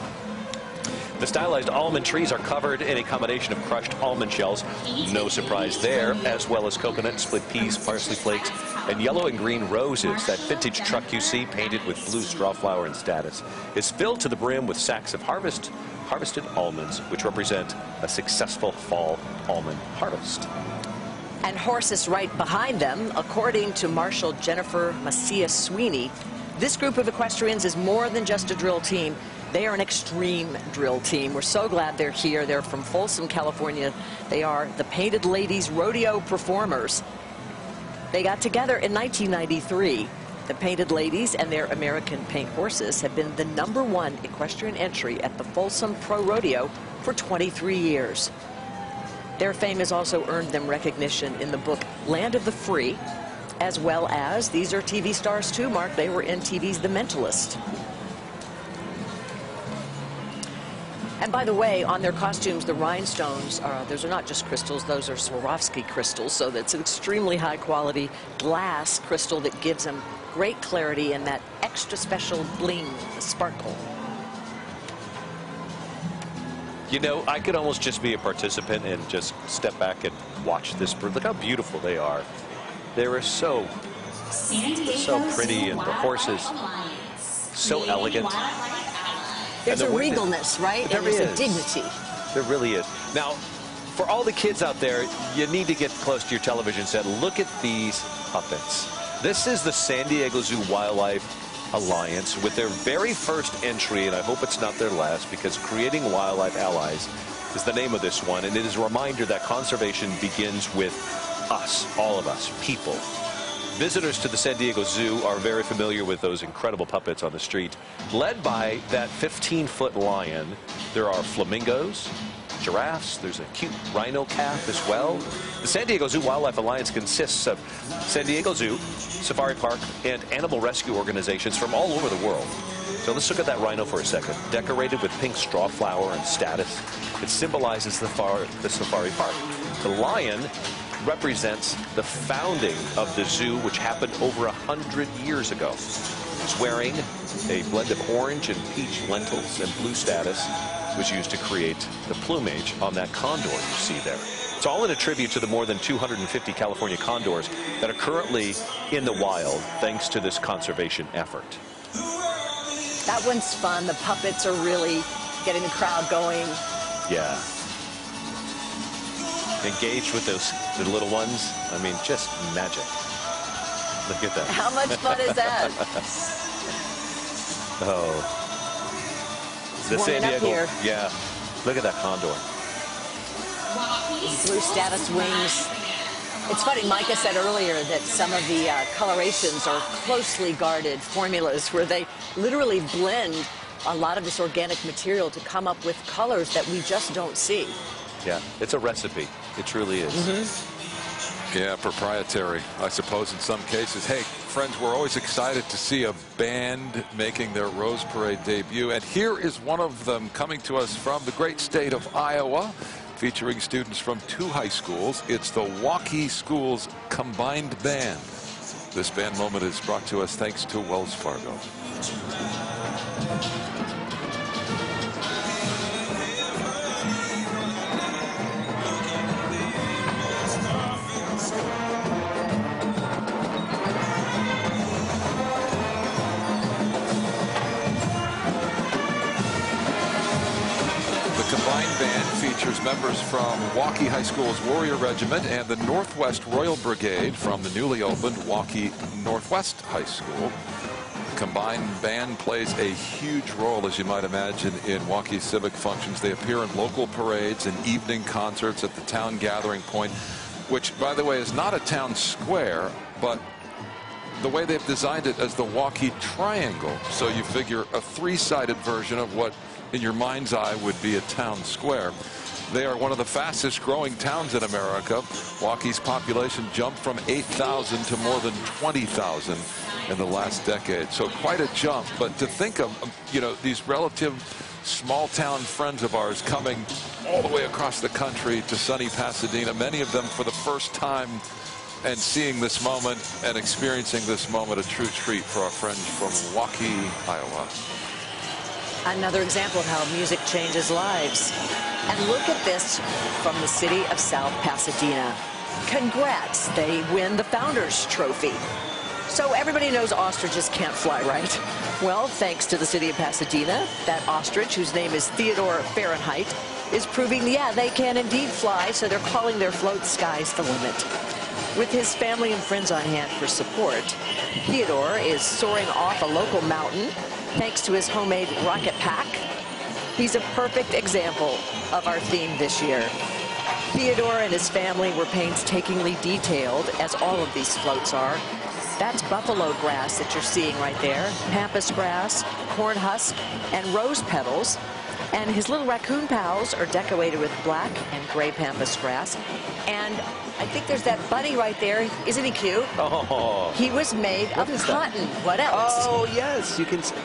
The stylized almond trees are covered in a combination of crushed almond shells, no surprise there, as well as coconut, split peas, parsley flakes, and yellow and green roses. That vintage truck you see, painted with blue straw flower and status, is filled to the brim with sacks of harvested almonds, which represent a successful fall almond harvest.
And horses right behind them. According to Marshal Jennifer Macias Sweeney, this group of equestrians is more than just a drill team. They are an extreme drill team. We're so glad they're here. They're from Folsom, California. They are the Painted Ladies Rodeo Performers. They got together in 1993. The Painted Ladies and their American paint horses have been the #1 equestrian entry at the Folsom Pro Rodeo for 23 years. Their fame has also earned them recognition in the book Land of the Free, as well as, these are TV stars too, Mark. They were in TV's The Mentalist. And by the way, on their costumes, the rhinestones, those are not just crystals, those are Swarovski crystals, so that's an extremely high quality glass crystal that gives them great clarity and that extra special bling, sparkle.
You know, I could almost just be a participant and just step back and watch this. Look how beautiful they are. They were so pretty, and the horses so elegant.
There's a regalness, right?
There is.
There's a dignity.
There really is. Now, for all the kids out there, you need to get close to your television set. Look at these puppets. This is the San Diego Zoo Wildlife Alliance with their very first entry, and I hope it's not their last, because Creating Wildlife Allies is the name of this one, and it is a reminder that conservation begins with us, all of us, people. Visitors to the San Diego Zoo are very familiar with those incredible puppets on the street. Led by that 15-foot lion, there are flamingos, giraffes, there's a cute rhino calf as well. The San Diego Zoo Wildlife Alliance consists of San Diego Zoo, Safari Park, and animal rescue organizations from all over the world. So let's look at that rhino for a second. Decorated with pink straw flower and status, it symbolizes the safari park. The lion represents the founding of the zoo, which happened over 100 years ago. It's wearing a blend of orange and peach lentils, and blue status was used to create the plumage on that condor you see there. It's all in a tribute to the more than 250 California condors that are currently in the wild thanks to this conservation effort.
That one's fun. The puppets are really getting the crowd going.
Yeah. Engaged with the little ones. I mean, just magic. Look at that.
How much fun is that?
Oh. The San Diego.
Here.
Yeah. Look at that condor.
Blue status wings. It's funny, Micah said earlier that some of the colorations are closely guarded formulas where they literally blend a lot of this organic material to come up with colors that we just don't see.
Yeah, it's a recipe. It truly is.
Mm-hmm.
Yeah, proprietary, I suppose, in some cases. Hey, friends, we're always excited to see a band making their Rose Parade debut. And here is one of them coming to us from the great state of Iowa, featuring students from 2 high schools. It's the Waukee Schools Combined Band. This band moment is brought to us thanks to Wells Fargo. The Combined Band features members from Waukee High School's Warrior Regiment and the Northwest Royal Brigade from the newly opened Waukee Northwest High School. The Combined Band plays a huge role, as you might imagine, in Waukee civic functions. They appear in local parades and evening concerts at the town gathering point, which, by the way, is not a town square, but the way they've designed it as the Waukee Triangle. So you figure a 3-sided version of what in your mind's eye would be a town square. They are one of the fastest growing towns in America. Waukee's population jumped from 8,000 to more than 20,000 in the last decade. So quite a jump. But to think of, you know, these relative small town friends of ours coming all the way across the country to sunny Pasadena, many of them for the first time, and seeing this moment and experiencing this moment, a true treat for our friends from Waukee, Iowa.
Another example of how music changes lives. And look at this from the city of South Pasadena. Congrats, they win the Founders Trophy. So everybody knows ostriches can't fly, right? Well, thanks to the city of Pasadena, that ostrich, whose name is Theodore Fahrenheit, is proving, yeah, they can indeed fly, so they're calling their float Sky's the Limit. With his family and friends on hand for support, Theodore is soaring off a local mountain thanks to his homemade rocket pack. He's a perfect example of our theme this year. Theodore and his family were painstakingly detailed, as all of these floats are. That's buffalo grass that you're seeing right there, pampas grass, corn husk, and rose petals. And his little raccoon pals are decorated with black and gray pampas grass. And I think there's that bunny right there. Isn't he cute?
Oh.
He was made of cotton. What else?
Oh, yes. You can see.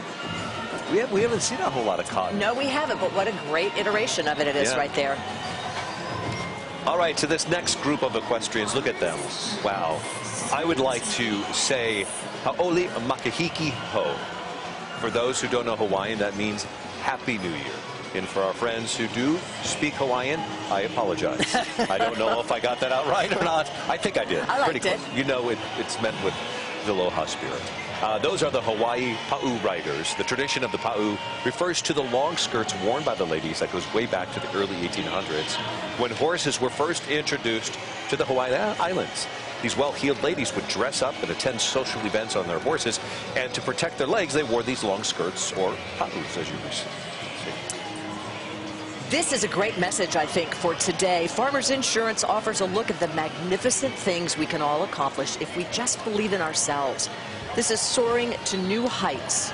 We haven't seen a whole lot of cotton.
No, we haven't, but what a great iteration of it is right there.
All right, to this next group of equestrians, look at them. Wow. I would like to say Ha'oli Makahiki Ho. For those who don't know Hawaiian, that means Happy New Year. And for our friends who do speak Hawaiian, I apologize. I don't know if I got that out right or not. I think I did.
I liked
Pretty close. You know, it's meant with the aloha spirit. Those are the Hawaii Pa'u riders. The tradition of the Pa'u refers to the long skirts worn by the ladies that goes way back to the early 1800s, when horses were first introduced to the Hawaiian Islands. These well-heeled ladies would dress up and attend social events on their horses, and to protect their legs, they wore these long skirts, or pa'us, as you see.
This is a great message, I think, for today. Farmers Insurance offers a look at the magnificent things we can all accomplish if we just believe in ourselves. This is soaring to new heights.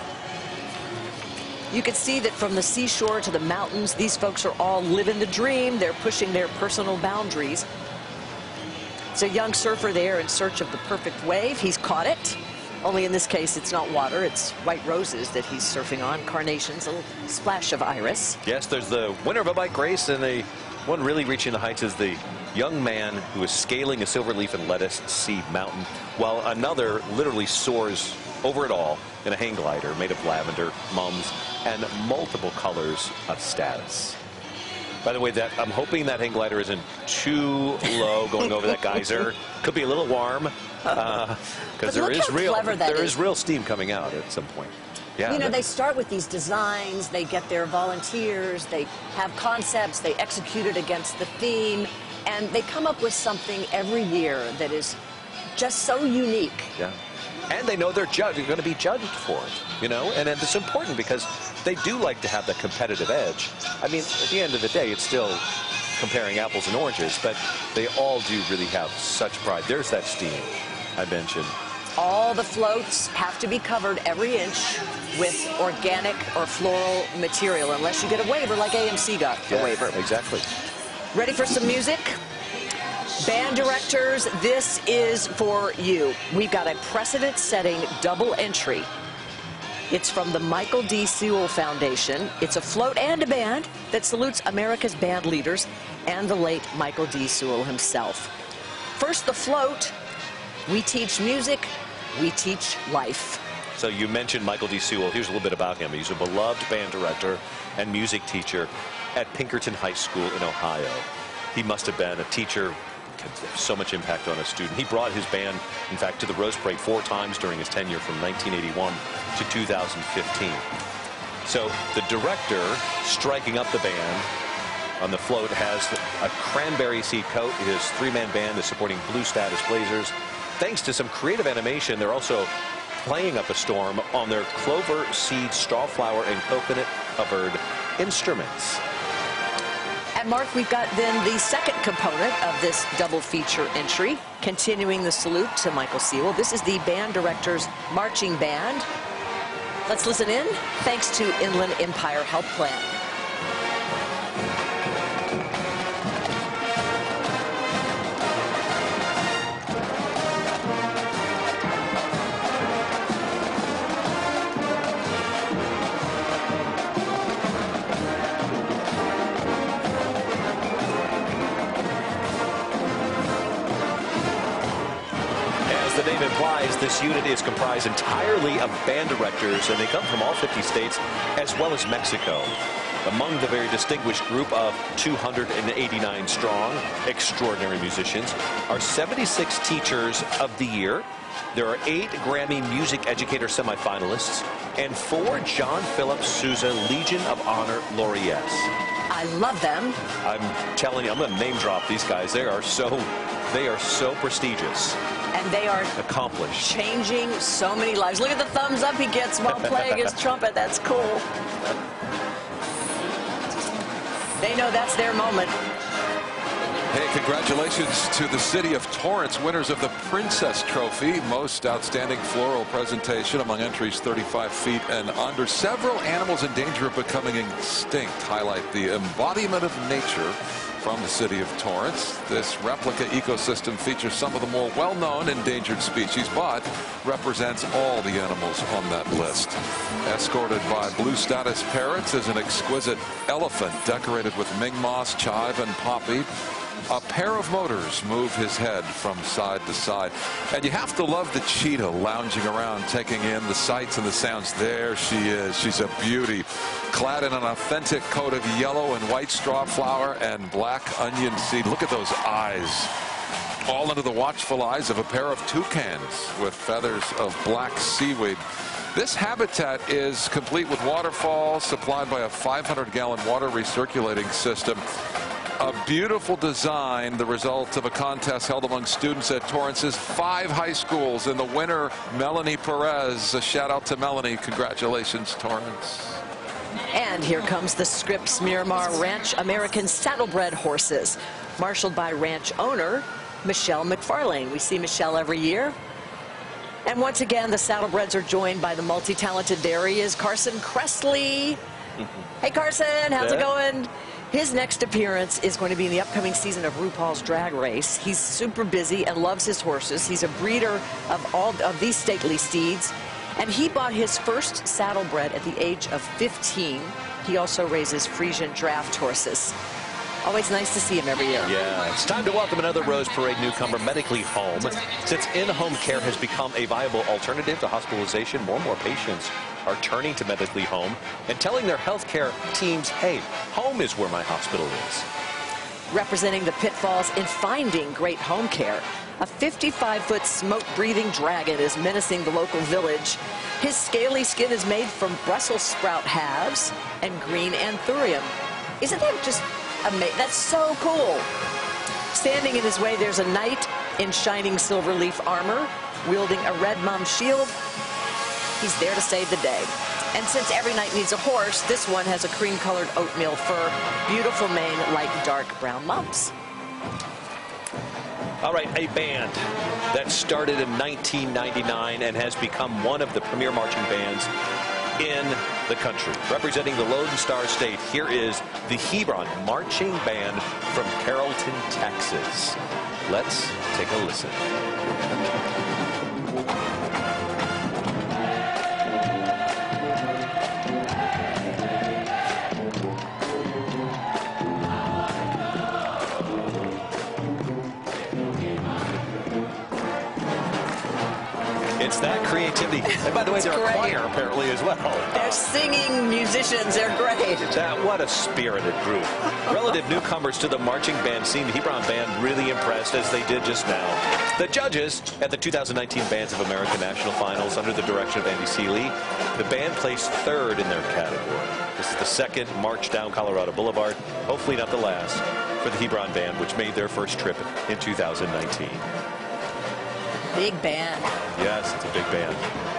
You can see that from the seashore to the mountains, these folks are all living the dream. They're pushing their personal boundaries. It's a young surfer there in search of the perfect wave. He's caught it. Only in this case, it's not water. It's white roses that he's surfing on, carnations, a little splash of iris.
Yes, there's the winner of a bike race, and the one really reaching the heights is the young man who is scaling a silverleaf and lettuce seed mountain, while another literally soars over it all in a hang glider made of lavender, mums, and multiple colors of status. By the way, that I'm hoping that hang glider isn't too low going over that geyser. Could be a little warm because there is real steam coming out at some point. Yeah,
you know, they start with these designs, they get their volunteers, they have concepts, they execute it against the theme, and they come up with something every year that is just so unique.
Yeah. And they know they're going to be judged for it, you know, and it's important because they do like to have that competitive edge. I mean, at the end of the day, it's still comparing apples and oranges, but they all do really have such pride. There's that steam I mentioned.
All the floats have to be covered every inch with organic or floral material, unless you get a waiver like AMC got the waiver.
Exactly.
Ready for some music? Band directors, this is for you. We've got a precedent-setting double entry. It's from the Michael D. Sewell Foundation. It's a float and a band that salutes America's band leaders and the late Michael D. Sewell himself. First, the float. We teach music, we teach life.
So you mentioned Michael D. Sewell. Here's a little bit about him. He's a beloved band director and music teacher at Pinkerton High School in Ohio. He must have been a teacher, so much impact on a student. He brought his band, in fact, to the Rose Parade 4 times during his tenure from 1981 to 2015. So the director striking up the band on the float has a cranberry seed coat. His 3-man band is supporting Blue Status Blazers. Thanks to some creative animation, they're also playing up a storm on their clover seed, strawflower, and coconut-covered instruments.
And Mark, we've got then the second component of this double feature entry, continuing the salute to Michael Sewell. This is the band director's marching band. Let's listen in, thanks to Inland Empire Health Plan.
The name implies, this unit is comprised entirely of band directors, and they come from all 50 states as well as Mexico. Among the very distinguished group of 289 strong extraordinary musicians are 76 teachers of the year. There are 8 Grammy Music Educator semifinalists and 4 John Philip Sousa Legion of Honor laureates.
I love them.
I'm telling you, I'm going to name drop these guys. They are so prestigious.
And they are
accomplished,
changing so many lives. Look at the thumbs up he gets while playing his trumpet. That's cool. They know that's their moment.
Hey, congratulations to the city of Torrance, winners of the Princess Trophy, most outstanding floral presentation among entries 35 feet and under. Several animals in danger of becoming extinct highlight the embodiment of nature from the city of Torrance. This replica ecosystem features some of the more well-known endangered species, but represents all the animals on that list. Escorted by Blue Status parrots is an exquisite elephant decorated with Ming moss, chive, and poppy. A pair of motors move his head from side to side. And you have to love the cheetah lounging around, taking in the sights and the sounds. There she is. She's a beauty. Clad in an authentic coat of yellow and white strawflower and black onion seed. Look at those eyes. All under the watchful eyes of a pair of toucans with feathers of black seaweed. This habitat is complete with waterfalls supplied by a 500-gallon water recirculating system. A beautiful design, the result of a contest held among students at Torrance's 5 high schools. And the winner, Melanie Perez. A shout out to Melanie. Congratulations, Torrance.
And here comes the Scripps Miramar Ranch American Saddlebred horses, marshaled by ranch owner Michelle McFarlane. We see Michelle every year. And once again, the Saddlebreds are joined by the multi-talented, there he is, Carson Kressley. Hey, Carson, how's it going? His next appearance is going to be in the upcoming season of RuPaul's Drag Race. He's super busy and loves his horses. He's a breeder of all of these stately steeds. And he bought his first saddlebred at the age of 15. He also raises Frisian draft horses. Always nice to see him every year.
Yeah, it's time to welcome another Rose Parade newcomer, Medically Home. Since in-home care has become a viable alternative to hospitalization, more and more patients are turning to Medically Home and telling their healthcare teams, hey, home is where my hospital is.
Representing the pitfalls in finding great home care, a 55-foot smoke-breathing dragon is menacing the local village. His scaly skin is made from Brussels sprout halves and green anthurium. Isn't that just amazing? That's so cool. Standing in his way, there's a knight in shining silver leaf armor, wielding a red mum shield. He's there to save the day. And since every night needs a horse, this one has a cream-colored oatmeal fur, beautiful mane like dark brown lumps.
All right, a band that started in 1999 and has become one of the premier marching bands in the country. Representing the Lone Star State, here is the Hebron Marching Band from Carrollton, Texas. Let's take a listen. It's that creativity. And by the way, they're a choir apparently as well.
They're singing musicians. They're great.
What a spirited group. Relative newcomers to the marching band scene, the Hebron Band really impressed, as they did just now. The judges at the 2019 Bands of America National Finals, under the direction of Andy Seeley, the band placed third in their category. This is the second march down Colorado Boulevard, hopefully not the last, for the Hebron Band, which made their first trip in 2019.
Big band.
Yes, it's a big band.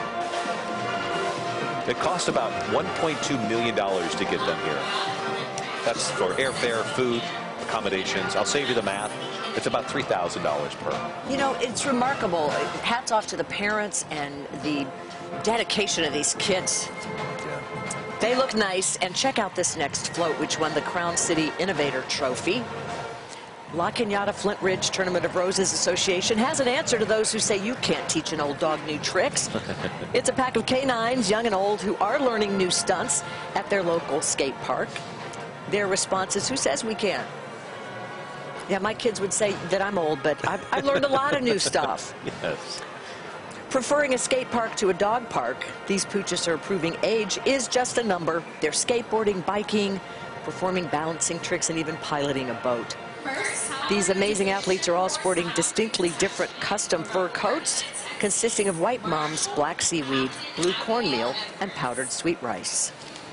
It cost about $1.2 million to get them here. That's for airfare, food, accommodations. I'll save you the math. It's about $3,000 per.
You know, it's remarkable. Hats off to the parents and the dedication of these kids.
Yeah.
They look nice. And check out this next float, which won the Crown City Innovator Trophy. La Cañada Flint Ridge Tournament of Roses Association has an answer to those who say you can't teach an old dog new tricks. It's a pack of canines, young and old, who are learning new stunts at their local skate park. Their response is, who says we can't? Yeah, my kids would say that I'm old, but I've learned a lot of new stuff.
Yes.
Preferring a skate park to a dog park, these pooches are proving age is just a number. They're skateboarding, biking, performing balancing tricks, and even piloting a boat. These amazing athletes are all sporting distinctly different custom fur coats, consisting of white mums, black seaweed, blue cornmeal, and powdered sweet rice.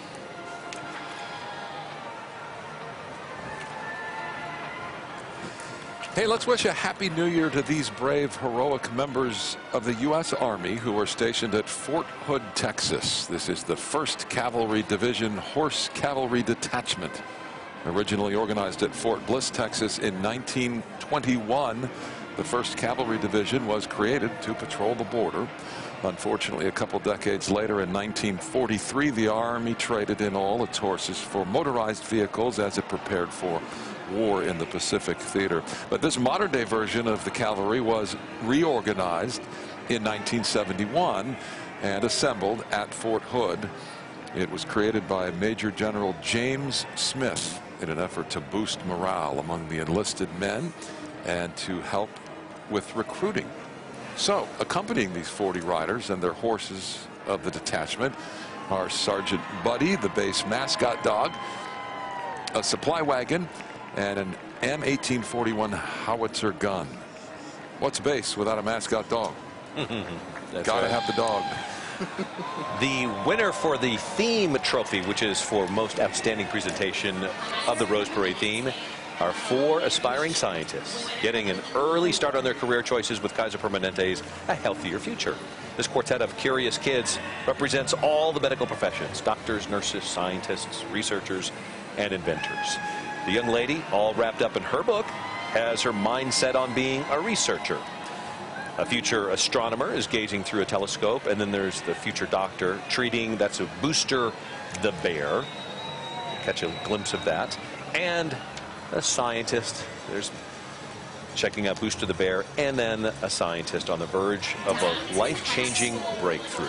Hey, let's wish a happy new year to these brave, heroic members of the U.S. Army who are stationed at Fort Hood, Texas. This is the 1st Cavalry Division Horse Cavalry Detachment. Originally organized at Fort Bliss, Texas in 1921, the 1st Cavalry Division was created to patrol the border. Unfortunately, a couple decades later, in 1943, the Army traded in all its horses for motorized vehicles as it prepared for war in the Pacific Theater. But this modern-day version of the cavalry was reorganized in 1971 and assembled at Fort Hood. It was created by Major General James Smith in an effort to boost morale among the enlisted men and to help with recruiting. So, accompanying these 40 riders and their horses of the detachment are Sergeant Buddy, the base mascot dog, a supply wagon, and an M1841 howitzer gun. What's base without a mascot dog? Gotta have the dog.
The winner for the theme trophy, which is for most outstanding presentation of the Rose Parade theme, are 4 aspiring scientists getting an early start on their career choices with Kaiser Permanente's A Healthier Future. This quartet of curious kids represents all the medical professions: doctors, nurses, scientists, researchers, and inventors. The young lady, all wrapped up in her book, has her mind set on being a researcher. A future astronomer is gazing through a telescope, and then there's the future doctor treating, that's a Booster the bear. Catch a glimpse of that. And a scientist, there's checking out Booster the bear, and then a scientist on the verge of a life-changing breakthrough.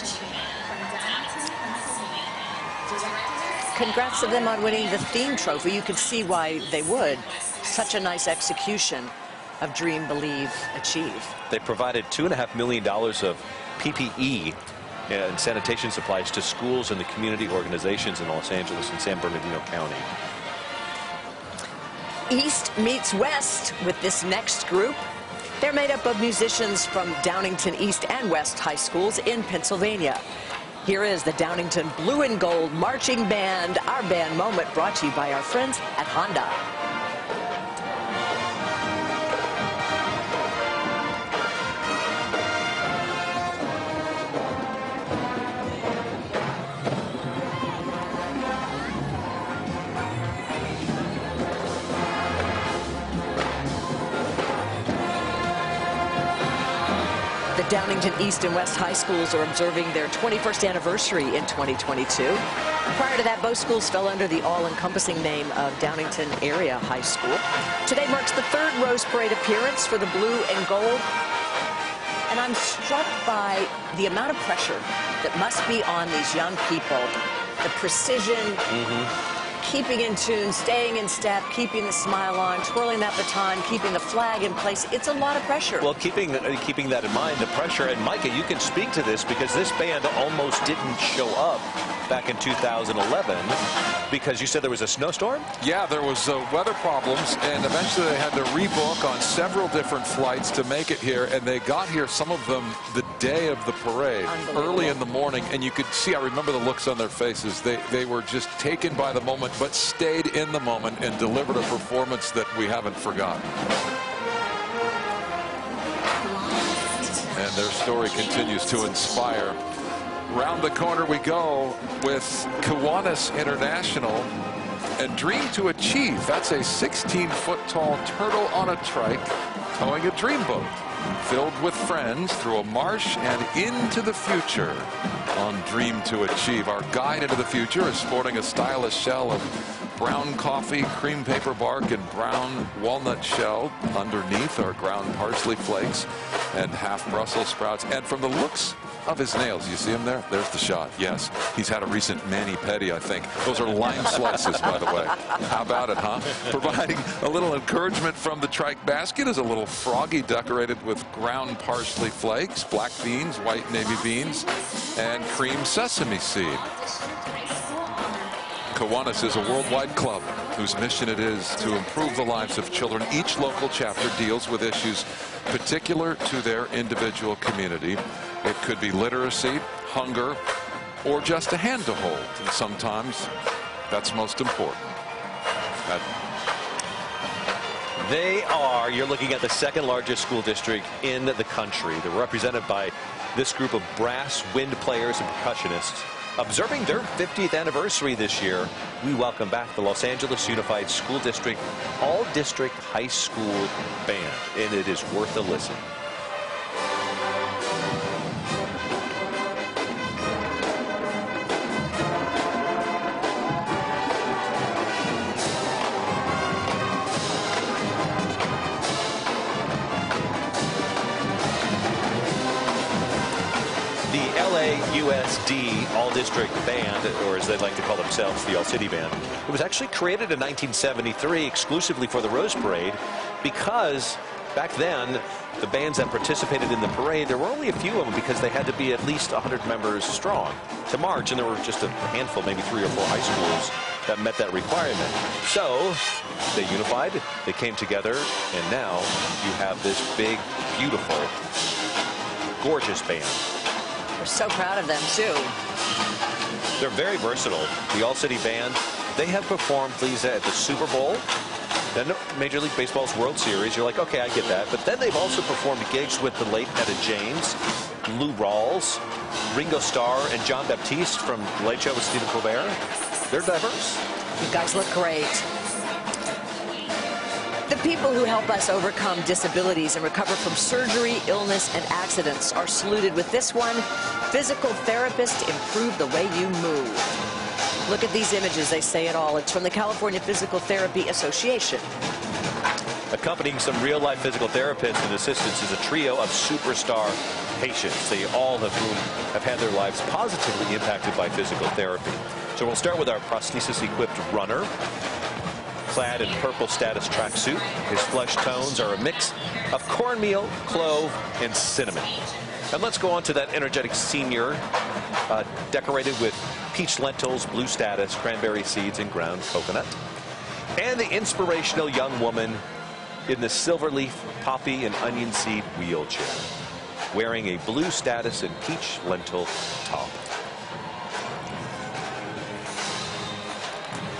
Congrats to them on winning the theme trophy. You could see why they would. Such a nice execution of Dream, Believe, Achieve.
They provided $2.5 million of PPE and sanitation supplies to schools and the community organizations in Los Angeles and San Bernardino County.
East meets West with this next group. They're made up of musicians from Downington East and West high schools in Pennsylvania. Here is the Downington Blue and Gold Marching Band, our band moment, brought to you by our friends at Honda. Downington East and West High Schools are observing their 21st anniversary in 2022. Prior to that, both schools fell under the all-encompassing name of Downington Area High School. Today marks the third Rose Parade appearance for the blue and gold. And I'm struck by the amount of pressure that must be on these young people. The precision, keeping in tune, staying in step, keeping the smile on, twirling that baton, keeping the flag in place. It's a lot of pressure.
Well, keeping that in mind, the pressure. And Micah, you can speak to this because this band almost didn't show up back in 2011 because you said there was a snowstorm?
Yeah, there was weather problems, and eventually they had to rebook on several different flights to make it here, and they got here, some of them, the day of the parade, early in the morning, and you could see, I remember the looks on their faces. They were just taken by the moment, but stayed in the moment and delivered a performance that we haven't forgotten. And their story continues to inspire. Round the corner we go with Kiwanis International and Dream to Achieve. That's a 16-foot tall turtle on a trike towing a dream boat filled with friends through a marsh and into the future on Dream to Achieve. Our guide into the future is sporting a stylish shell of brown coffee, cream paper bark, and brown walnut shell. Underneath are ground parsley flakes and half Brussels sprouts. And from the looks of his nails, you see him there? There's the shot. Yes, he's had a recent mani-pedi, I think. Those are lime slices, by the way. How about it, huh? Providing a little encouragement from the trike basket is a little froggy decorated with ground parsley flakes, black beans, white navy beans, and cream sesame seed. Kiwanis is a worldwide club whose mission it is to improve the lives of children. Each local chapter deals with issues particular to their individual community. It could be literacy, hunger, or just a hand to hold. And sometimes that's most important.
You're looking at the second largest school district in the country. They're represented by this group of brass, wind players, and percussionists. Observing their 50th anniversary this year, we welcome back the Los Angeles Unified School District All-District High School Band, and it is worth a listen. LAUSD All-District Band, or as they like to call themselves, the All-City Band. It was actually created in 1973 exclusively for the Rose Parade because back then the bands that participated in the parade, there were only a few of them because they had to be at least 100 members strong to march, and there were just a handful, maybe 3 or 4 high schools that met that requirement. So they unified, they came together, and now you have this big, beautiful, gorgeous band.
We're so proud of them, too.
They're very versatile. The All-City Band, they have performed, Lisa, at the Super Bowl, then Major League Baseball's World Series. You're like, okay, I get that. But then they've also performed gigs with the late Etta James, Lou Rawls, Ringo Starr, and John Baptiste from Late Show with Stephen Colbert. They're diverse.
You guys look great. The people who help us overcome disabilities and recover from surgery, illness, and accidents are saluted with this one. Physical therapists improve the way you move. Look at these images. They say it all. It's from the California Physical Therapy Association.
Accompanying some real-life physical therapists and assistants is a trio of superstar patients. They all have had their lives positively impacted by physical therapy. So we'll start with our prosthesis-equipped runner, clad in purple status tracksuit. His flesh tones are a mix of cornmeal, clove, and cinnamon. And let's go on to that energetic senior, decorated with peach lentils, blue status, cranberry seeds, and ground coconut. And the inspirational young woman in the silver leaf, poppy, and onion seed wheelchair, wearing a blue status and peach lentil top.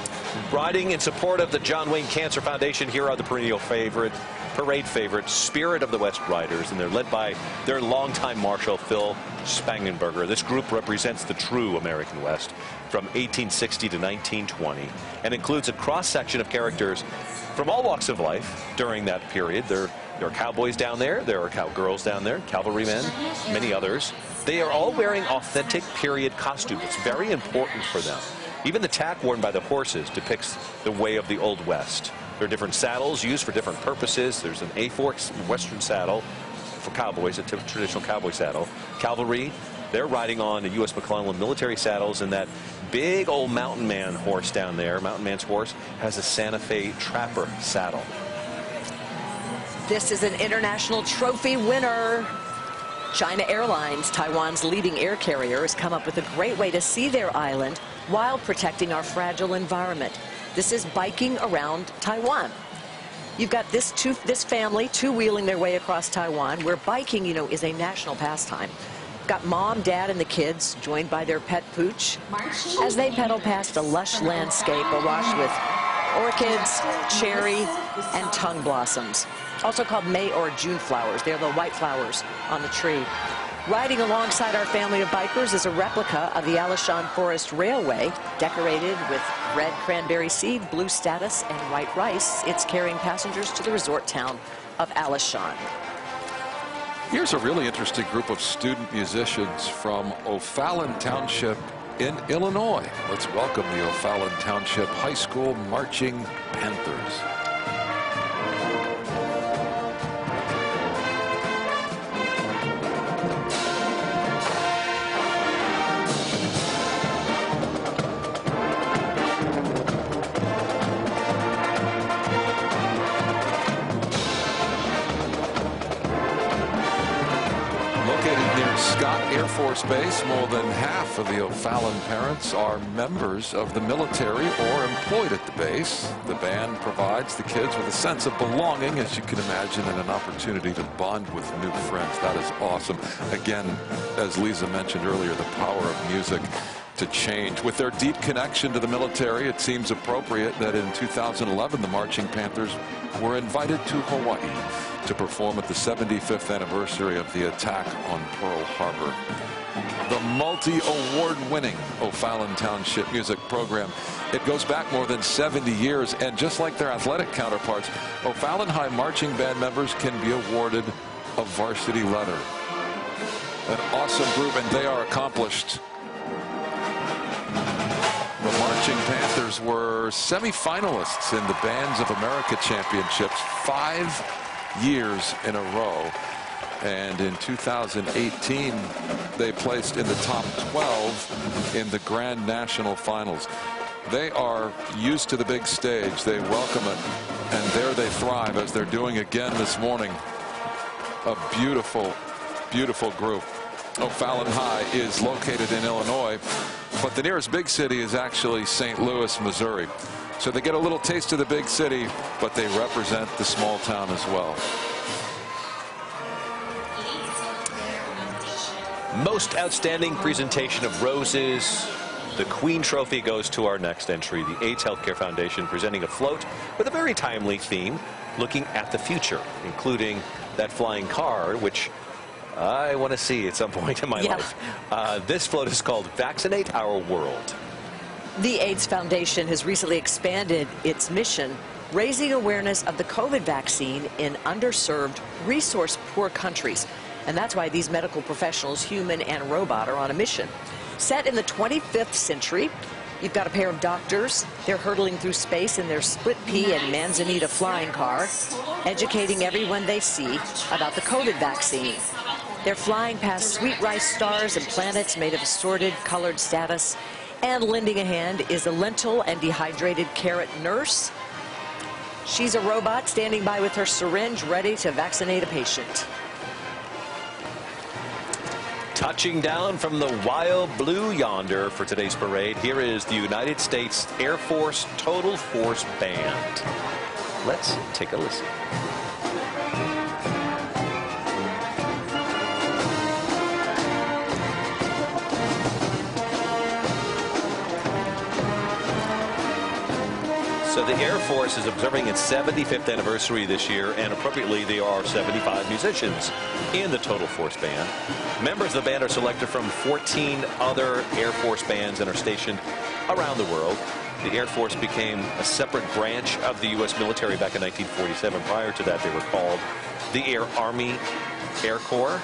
Riding in support of the John Wayne Cancer Foundation, here are the perennial parade favorite, Spirit of the West Riders, and they're led by their longtime marshal, Phil Spangenberger. This group represents the true American West from 1860 to 1920 and includes a cross-section of characters from all walks of life during that period. There are cowboys down there, there are cowgirls down there, cavalrymen, many others. They are all wearing authentic period costume. It's very important for them. Even the tack worn by the horses depicts the way of the Old West. There are different saddles used for different purposes. There's an A-fork Western saddle for cowboys, a traditional cowboy saddle. Cavalry, they're riding on the U.S. McClellan military saddles, and that big old mountain man horse down there, mountain man's horse, has a Santa Fe Trapper saddle.
This is an international trophy winner. China Airlines, Taiwan's leading air carrier, has come up with a great way to see their island while protecting our fragile environment. This is biking around Taiwan. You've got this family two-wheeling their way across Taiwan, where biking, you know, is a national pastime. Got mom, dad, and the kids joined by their pet pooch as they pedal past a lush landscape awash with orchids, cherry, and tongue blossoms, also called May or June flowers. They're the white flowers on the tree. Riding alongside our family of bikers is a replica of the Alishan Forest Railway, decorated with red cranberry seed, blue status, and white rice. It's carrying passengers to the resort town of Alishan.
Here's a really interesting group of student musicians from O'Fallon Township in Illinois. Let's welcome the O'Fallon Township High School Marching Panthers. Air Force Base, more than half of the O'Fallon parents are members of the military or employed at the base. The band provides the kids with a sense of belonging, as you can imagine, and an opportunity to bond with new friends. That is awesome. Again, as Lisa mentioned earlier, the power of music to change. With their deep connection to the military, it seems appropriate that in 2011 the Marching Panthers were invited to Hawaii to perform at the 75th anniversary of the attack on Pearl Harbor. The multi-award-winning O'Fallon Township music program, it goes back more than 70 years, and just like their athletic counterparts, O'Fallon High marching band members can be awarded a varsity letter. An awesome group, and they are accomplished. The Marching Panthers were semi-finalists in the Bands of America Championships 5 years in a row. And in 2018, they placed in the top 12 in the Grand National Finals. They are used to the big stage. They welcome it, and there they thrive, as they're doing again this morning. A beautiful, beautiful group. O'Fallon High is located in Illinois, but the nearest big city is actually St. Louis, Missouri. So they get a little taste of the big city, but they represent the small town as well.
Most outstanding presentation of roses. The Queen Trophy goes to our next entry, the AIDS Healthcare Foundation, presenting a float with a very timely theme, looking at the future, including that flying car, which I want to see at some point in my life. This float is called Vaccinate Our World.
The AIDS Foundation has recently expanded its mission, raising awareness of the COVID vaccine in underserved, resource-poor countries. And that's why these medical professionals, human and robot, are on a mission. Set in the 25th century, you've got a pair of doctors. They're hurtling through space in their split-pea and Manzanita flying car, educating everyone they see about the COVID vaccine. They're flying past sweet rice stars and planets made of assorted colored status. And lending a hand is a lentil and dehydrated carrot nurse. She's a robot standing by with her syringe, ready to vaccinate a patient.
Touching down from the wild blue yonder for today's parade, here is the United States Air Force Total Force Band. Let's take a listen. So the Air Force is observing its 75th anniversary this year, and appropriately, there are 75 musicians in the Total Force Band. Members of the band are selected from 14 other Air Force bands and are stationed around the world. The Air Force became a separate branch of the U.S. military back in 1947. Prior to that, they were called the Army Air Corps,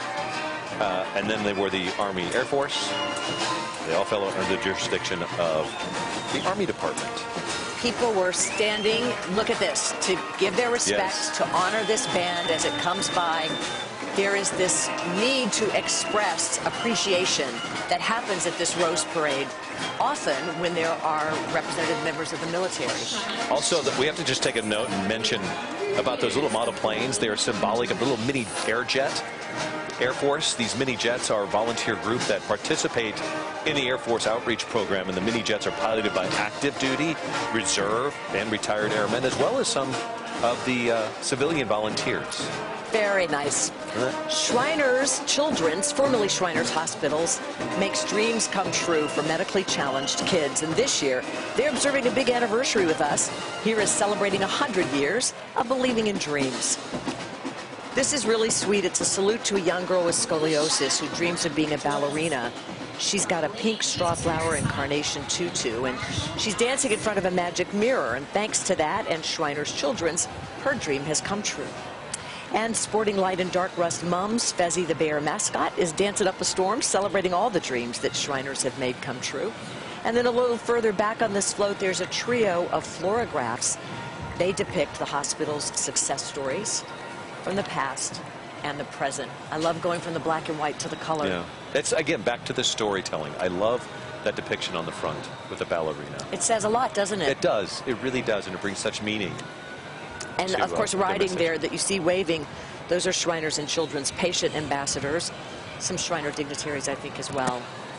and then they were the Army Air Force. They all fell under the jurisdiction of the Army Department.
People were standing, look at this, to give their respects, to honor this band as it comes by. There is this need to express appreciation that happens at this Rose Parade, often when there are representative members of the military.
Also, we have to just take a note and mention about those little model planes. They are symbolic of a little mini air jet. Air Force, these mini jets are a volunteer group that participate in the Air Force outreach program, and the mini jets are piloted by active duty, reserve, and retired airmen, as well as some of the civilian volunteers.
Very nice. Shriners Children's, formerly Shriners Hospitals, makes dreams come true for medically challenged kids. And this year, they're observing a big anniversary with us. Here is celebrating 100 years of believing in dreams. This is really sweet. It's a salute to a young girl with scoliosis who dreams of being a ballerina. She's got a pink straw flower and carnation tutu, and she's dancing in front of a magic mirror. And thanks to that and Shriners Children's, her dream has come true. And sporting light and dark rust mums, Fezzy the bear mascot, is dancing up a storm, celebrating all the dreams that Shriners have made come true. And then a little further back on this float, there's a trio of floragraphs. They depict the hospital's success stories from the past and the present. I love going from the black and white to the color.
Yeah. It's, again, back to the storytelling. I love that depiction on the front with the ballerina.
It says a lot, doesn't it?
It does. It really does, and it brings such meaning.
And of course, riding there that you see waving, those are Shriners and Children's patient ambassadors. Some Shriner dignitaries, I think, as well.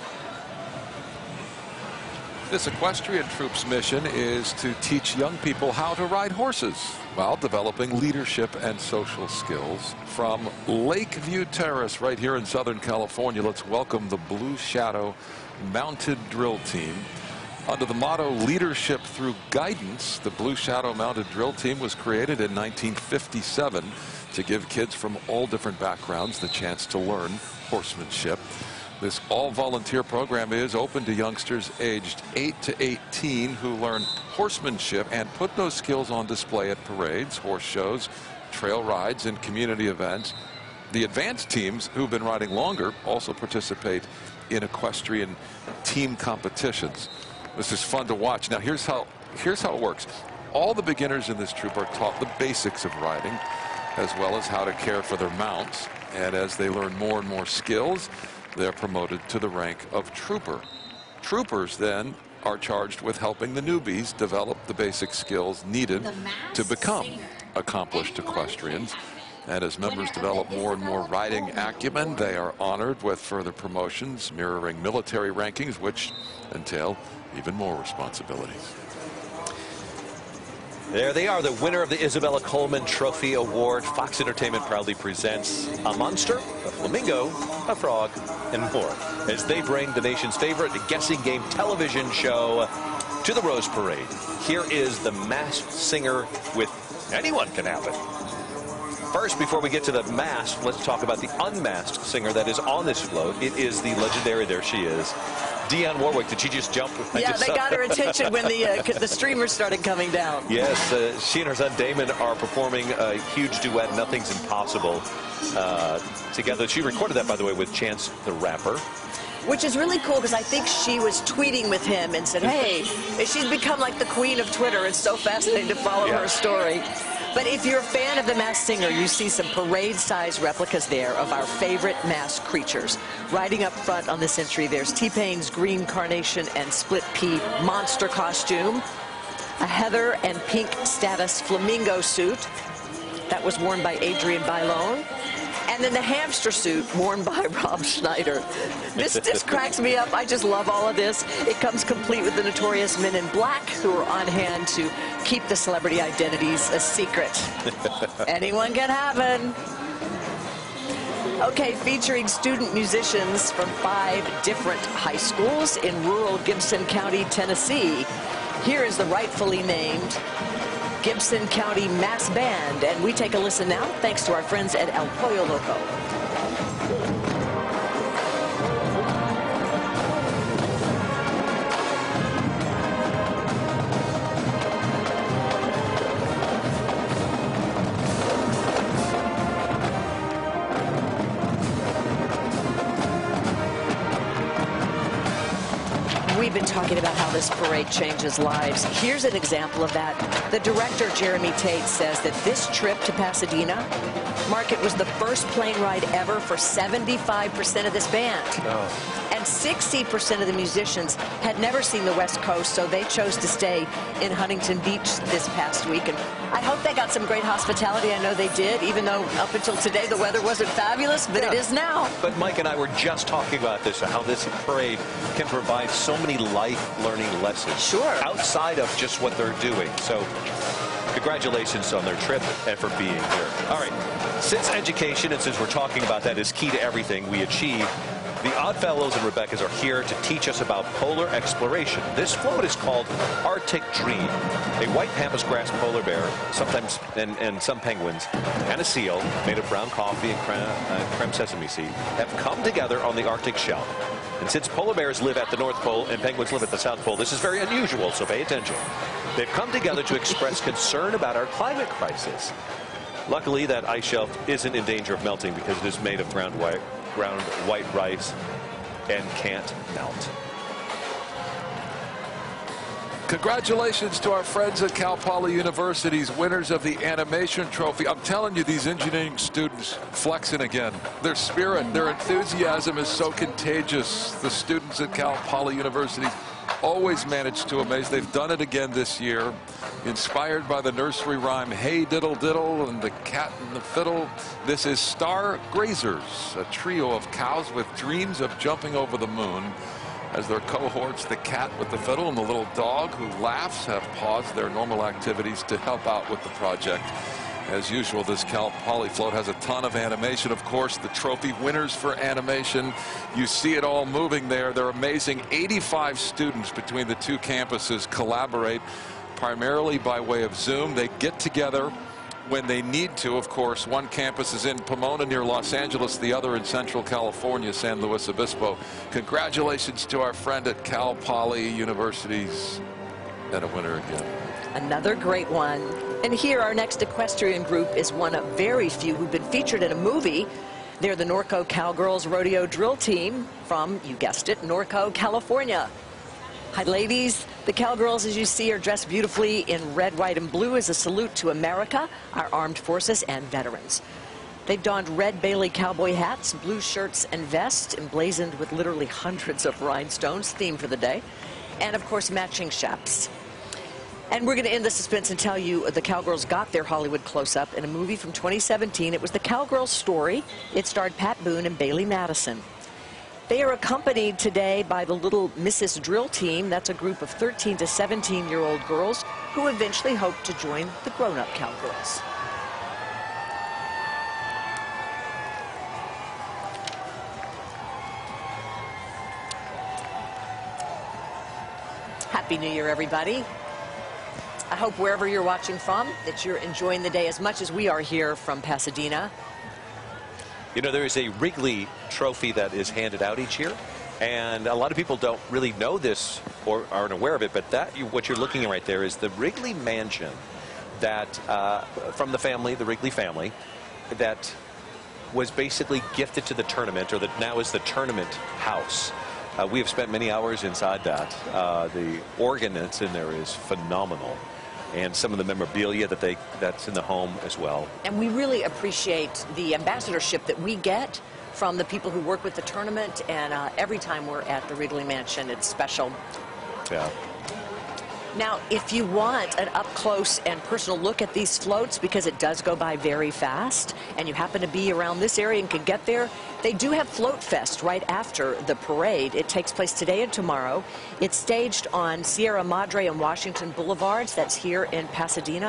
This equestrian troop's mission is to teach young people how to ride horses while developing leadership and social skills. From Lakeview Terrace right here in Southern California, let's welcome the Blue Shadow Mounted Drill Team. Under the motto, Leadership Through Guidance, the Blue Shadow Mounted Drill Team was created in 1957 to give kids from all different backgrounds the chance to learn horsemanship. This all-volunteer program is open to youngsters aged 8 to 18 who learn horsemanship and put those skills on display at parades, horse shows, trail rides, and community events. The advanced teams who've been riding longer also participate in equestrian team competitions. This is fun to watch. Now, here's how it works. All the beginners in this troop are taught the basics of riding, as well as how to care for their mounts. And as they learn more and more skills, they're promoted to the rank of trooper. Troopers then are charged with helping the newbies develop the basic skills needed to become accomplished equestrians. And as members develop more and more riding acumen, they are honored with further promotions, mirroring military rankings, which entail even more responsibilities.
There they are, the winner of the Isabella Coleman Trophy Award. Fox Entertainment proudly presents a monster, a flamingo, a frog, and more as they bring the nation's favorite guessing game television show to the Rose Parade. Here is the Masked Singer with Anyone Can Happen. First, before we get to the masked, let's talk about the unmasked singer that is on this float. It is the legendary, there she is, Dionne Warwick. Did she just jump?
Yeah, they got her attention when the streamers started coming down.
Yes, she and her son Damon are performing a huge duet, Nothing's Impossible, together. She recorded that, by the way, with Chance the Rapper.
Which is really cool because I think she was tweeting with him and said, hey, she's become like the queen of Twitter. It's so fascinating to follow her story. But if you're a fan of The Masked Singer, you see some parade-sized replicas there of our favorite masked creatures. Riding up front on this entry, there's T-Pain's green carnation and split pea monster costume, a heather and pink status flamingo suit that was worn by Adrian Bailon, and then the hamster suit worn by Rob Schneider. This just cracks me up. I just love all of this. It comes complete with the notorious Men in Black who are on hand to keep the celebrity identities a secret. Anyone can happen. Okay, featuring student musicians from 5 different high schools in rural Gibson County, Tennessee. Here is the rightfully named Gibson County Mass Band, and we take a listen now thanks to our friends at El Pollo Loco. We've been talking about how this parade changes lives. Here's an example of that. The director, Jeremy Tate, says that this trip to Pasadena, Mark, it was the first plane ride ever for 75% of this band. Oh. And 60% of the musicians had never seen the West Coast, so they chose to stay in Huntington Beach this past week. And I hope they got some great hospitality. I know they did, even though up until today the weather wasn't fabulous, but it is now.
But Mike and I were just talking about this, how this parade can provide so many life learning lessons.
Sure.
Outside of just what they're doing. So congratulations on their trip and for being here. All right. Since education, and since we're talking about that, is key to everything we achieve, the Oddfellows and Rebecca's are here to teach us about polar exploration. This float is called Arctic Dream. A white pampas grass polar bear, sometimes and some penguins, and a seal made of brown coffee and creme sesame seed have come together on the Arctic shelf. And since polar bears live at the North Pole and penguins live at the South Pole, this is very unusual, so pay attention. They've come together to express concern about our climate crisis. Luckily, that ice shelf isn't in danger of melting because it is made of ground white rice and can't melt.
Congratulations to our friends at Cal Poly University's winners of the animation trophy. I'm telling you, these engineering students flexing again. Their spirit, their enthusiasm is so contagious. The students at Cal Poly University always manage to amaze. They've done it again this year. Inspired by the nursery rhyme, Hey Diddle Diddle and the Cat and the Fiddle, this is Star Grazers, a trio of cows with dreams of jumping over the moon. As their cohorts, the cat with the fiddle and the little dog who laughs, have paused their normal activities to help out with the project. As usual, this Cal Poly float has a ton of animation. Of course, the trophy winners for animation. You see it all moving there. They're amazing. 85 students between the two campuses collaborate primarily by way of Zoom. They get together when they need to. Of course, one campus is in Pomona near Los Angeles, the other in Central California, San Luis Obispo. Congratulations to our friend at Cal Poly University's and a winner again.
Another great one. And here our next equestrian group is one of very few who've been featured in a movie. They're the Norco Cowgirls Rodeo Drill Team from, you guessed it, Norco, California. Hi, ladies. The Cowgirls, as you see, are dressed beautifully in red, white, and blue as a salute to America, our armed forces, and veterans. They've donned red Bailey cowboy hats, blue shirts and vests, emblazoned with literally hundreds of rhinestones, theme for the day, and, of course, matching chaps. And we're going to end the suspense and tell you the Cowgirls got their Hollywood close-up in a movie from 2017. It was The Cowgirls Story. It starred Pat Boone and Bailey Madison. They are accompanied today by the Little Mrs. Drill Team. That's a group of 13 to 17-year-old girls who eventually hope to join the grown-up Cowgirls. Happy New Year, everybody. I hope wherever you're watching from that you're enjoying the day as much as we are here from Pasadena.
You know, there is a Wrigley trophy that is handed out each year, and a lot of people don't really know this or aren't aware of it, but what you're looking at right there is the Wrigley mansion that from the family, the Wrigley family, that was basically gifted to the tournament, or that now is the tournament house. We have spent many hours inside that. The organ that's in there is phenomenal. And some of the memorabilia that's in the home as well. And we really appreciate the ambassadorship that we get from the people who work with the tournament. And every time we're at the Wrigley Mansion, it's special. Yeah. Now, if you want an up-close and personal look at these floats, because it does go by very fast, and you happen to be around this area and can get there, they do have Float Fest right after the parade. It takes place today and tomorrow. It's staged on Sierra Madre and Washington Boulevards. That's here in Pasadena.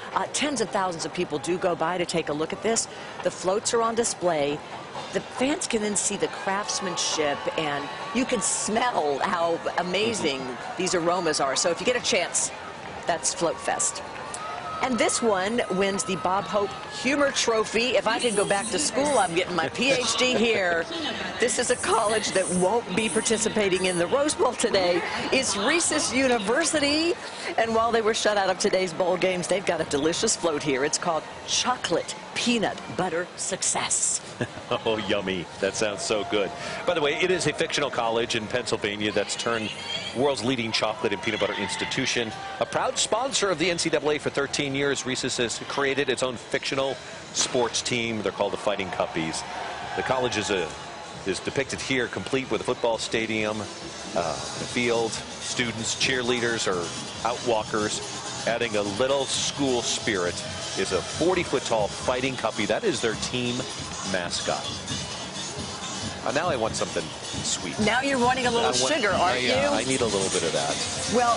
Tens of thousands of people do go by to take a look at this. The floats are on display. The fans can then see the craftsmanship, and you can smell how amazing these aromas are. So if you get a chance, that's Float Fest. And this one wins the Bob Hope Humor Trophy. If I could go back to school, I'm getting my PhD here. This is a college that won't be participating in the Rose Bowl today. It's Reese's University. And while they were shut out of today's bowl games, they've got a delicious float here. It's called Chocolate Peanut Butter Success.
Oh, yummy. That sounds so good. By the way, it is a fictional college in Pennsylvania that's turned world's leading chocolate and peanut butter institution. A proud sponsor of the NCAA for 13 years, Reese's has created its own fictional sports team. They're called the Fighting Cuppies. The college is depicted here, complete with a football stadium, field, students, cheerleaders, or outwalkers, adding a little school spirit. Is a 40-foot-tall Fighting Cuppy. That is their team mascot. Now I want something sweet.
Now you're wanting a little sugar, aren't you?
I need a little bit of that.
Well,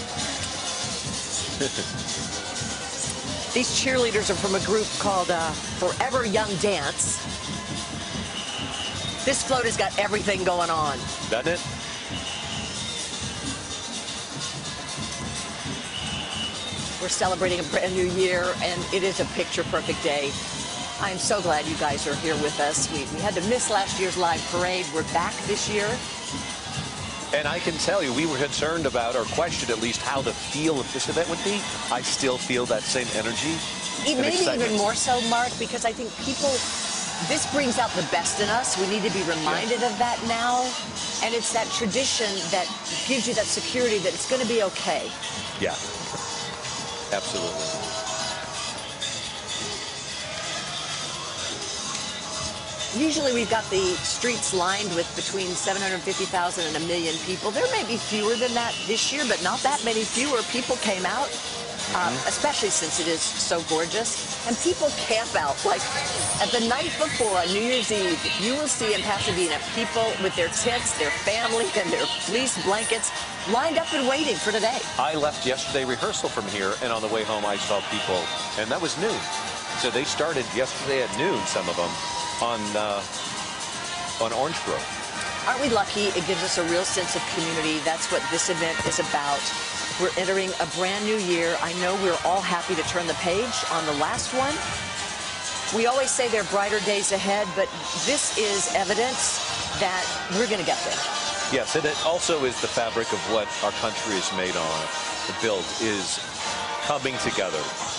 these cheerleaders are from a group called Forever Young Dance. This float has got everything going on.
Doesn't it?
We're celebrating a brand new year, and it is a picture-perfect day. I'm so glad you guys are here with us. We had to miss last year's live parade. We're back this year.
And I can tell you, we were concerned about, or questioned at least, how the feel of this event would be. I still feel that same energy.
Maybe even more so, Mark, because I think people, this brings out the best in us. We need to be reminded of that now. And it's that tradition that gives you that security that it's going to be okay.
Yeah. Absolutely.
Usually we've got the streets lined with between 750,000 and 1 million people. There may be fewer than that this year, but not that many fewer people came out, especially since it is so gorgeous. And people camp out. Like at the night before on New Year's Eve, you will see in Pasadena people with their tents, their family, and their fleece blankets lined up and waiting for today.
I left yesterday rehearsal from here, and on the way home I saw people, and that was noon. So they started yesterday at noon, some of them, on Orange Grove.
Aren't we lucky? It gives us a real sense of community. That's what this event is about. We're entering a brand new year. I know we're all happy to turn the page on the last one. We always say there are brighter days ahead, but this is evidence that we're going to get there.
Yes, and it also is the fabric of what our country is made on. The build is coming together.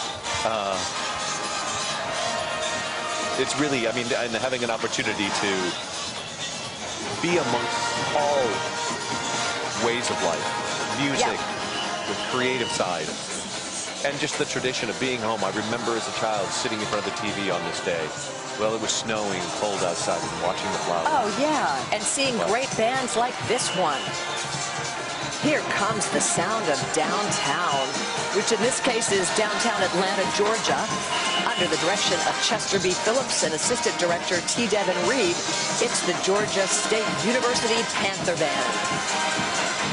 It's really, I mean, and having an opportunity to be amongst all ways of life, music, the creative side, and just the tradition of being home. I remember as a child sitting in front of the TV on this day. Well, it was snowing and cold outside and watching the flowers.
Oh, yeah, and seeing great bands like this one. Here comes the sound of downtown, which in this case is downtown Atlanta, Georgia, under the direction of Chester B. Phillips and Assistant Director T. Devin Reed. It's the Georgia State University Panther Band.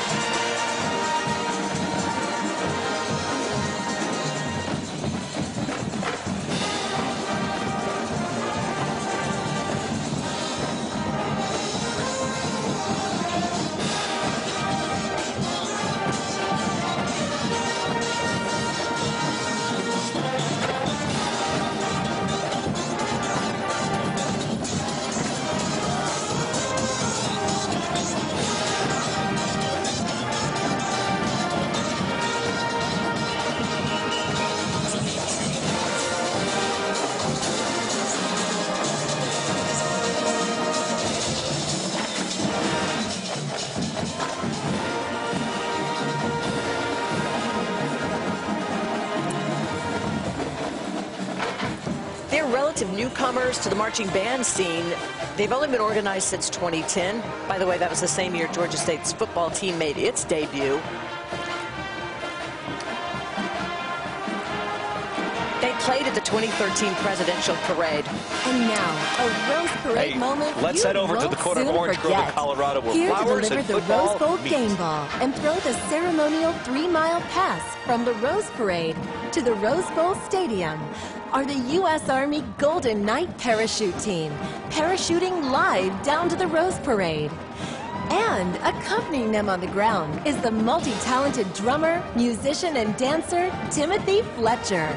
Relative newcomers to the marching band scene. They've only been organized since 2010. By the way, that was the same year Georgia State's football team made its debut. They played at the 2013 presidential parade.
And now, a Rose Parade moment
let's head over to the corner of Orange Grove in Colorado where
Here
flowers
to
and
deliver the Rose
football
Bowl
meet.
game ball and throw the ceremonial 3-mile pass from the Rose Parade to the Rose Bowl Stadium are the U.S. Army Golden Knight Parachute Team, parachuting live down to the Rose Parade. And accompanying them on the ground is the multi-talented drummer, musician, and dancer, Timothy Fletcher.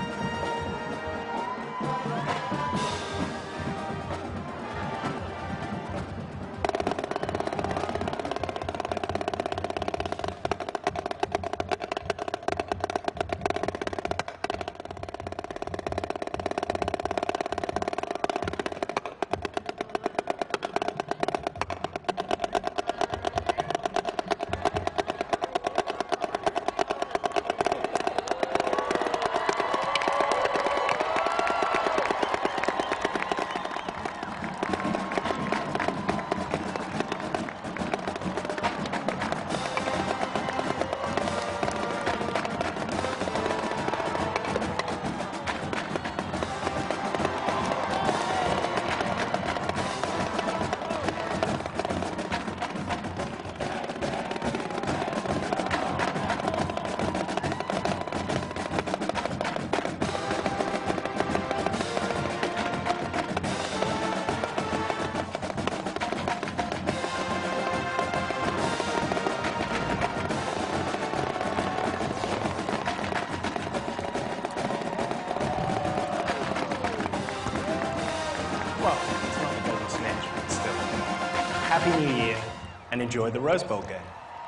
Well, it's not the Golden Snitch, but still. Happy New Year, and enjoy the Rose Bowl game.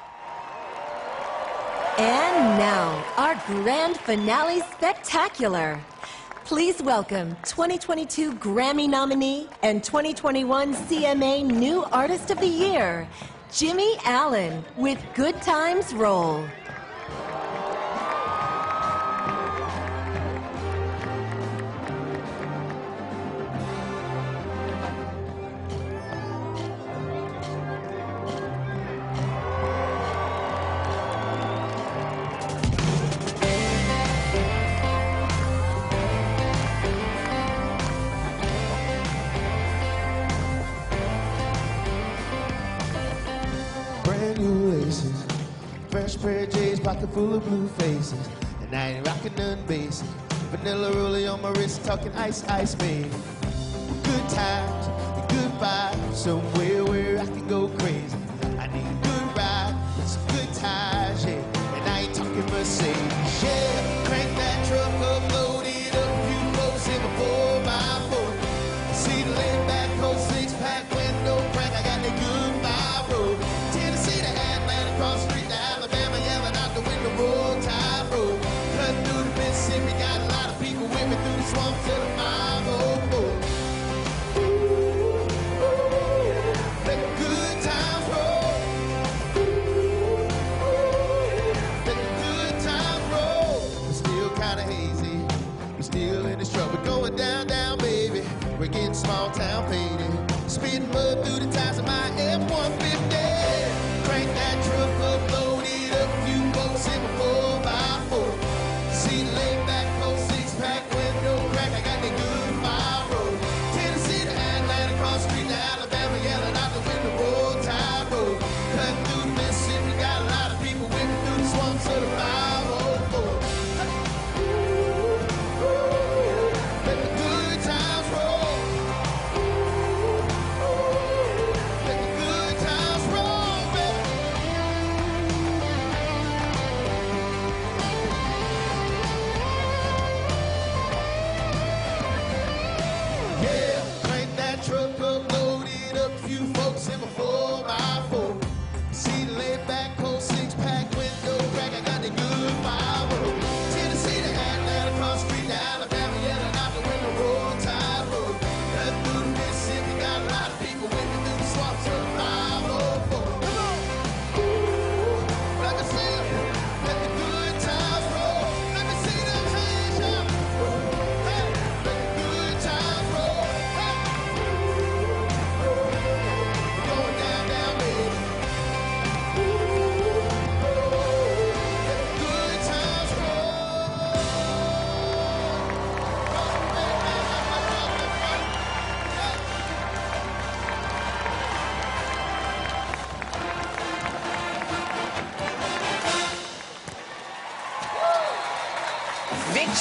And now, our grand finale spectacular. Please welcome 2022 Grammy nominee and 2021 CMA New Artist of the Year, Jimmy Allen, with Good Times Roll.
Brand new laces, fresh pair of J's, pocket full of blue faces, and I ain't rocking none basic. Vanilla rollie on my wrist, talking ice, ice, baby. Good times, good vibes, somewhere where I can go crazy. I need a good ride, with some good times, yeah. And I ain't talking Mercedes, yeah. Crank that truck up, load it up, few folks in my 4x4. See the laid back, cold 6-pack, window crack, I got that good vibe road. Tennessee to Atlanta, cross the street to Alabama, yelling out the window, roll tide road. Cutting through the Mississippi, got a lot of people with me through the swamp to the 504. Let the good times roll. Let the good times roll. We're still kind of hazy. We're still in this trouble. Going down, down, baby. We're getting small town faded. Spitting mud through the tires of my F-150. Crank that truck up, load it up. Few folks in my 4x4. See the laid back, cold 6-pack, window crack. I got that good vibe road. Tennessee to Atlanta, cross the street to Alabama, yelling out the window, roll tide road. Cutting through the Mississippi, got a lot of people with me through the swamps of the 504. Let the good times roll. Let the good times roll, baby. Yeah, crank that truck up, load it up, few folks in my 4x4. See the laid back, cold 6-pack, window crack, I got the good vibe road. Tennessee to Atlanta, cross the street to Alabama, yelling out the window, roll tide road. Cutting through the Mississippi, got a lot of people with me through the swamps of the 504. Come on! Like I said, let the good times roll. Let me see them hands, y'all. Hey, let the good times roll. Hey. Going down.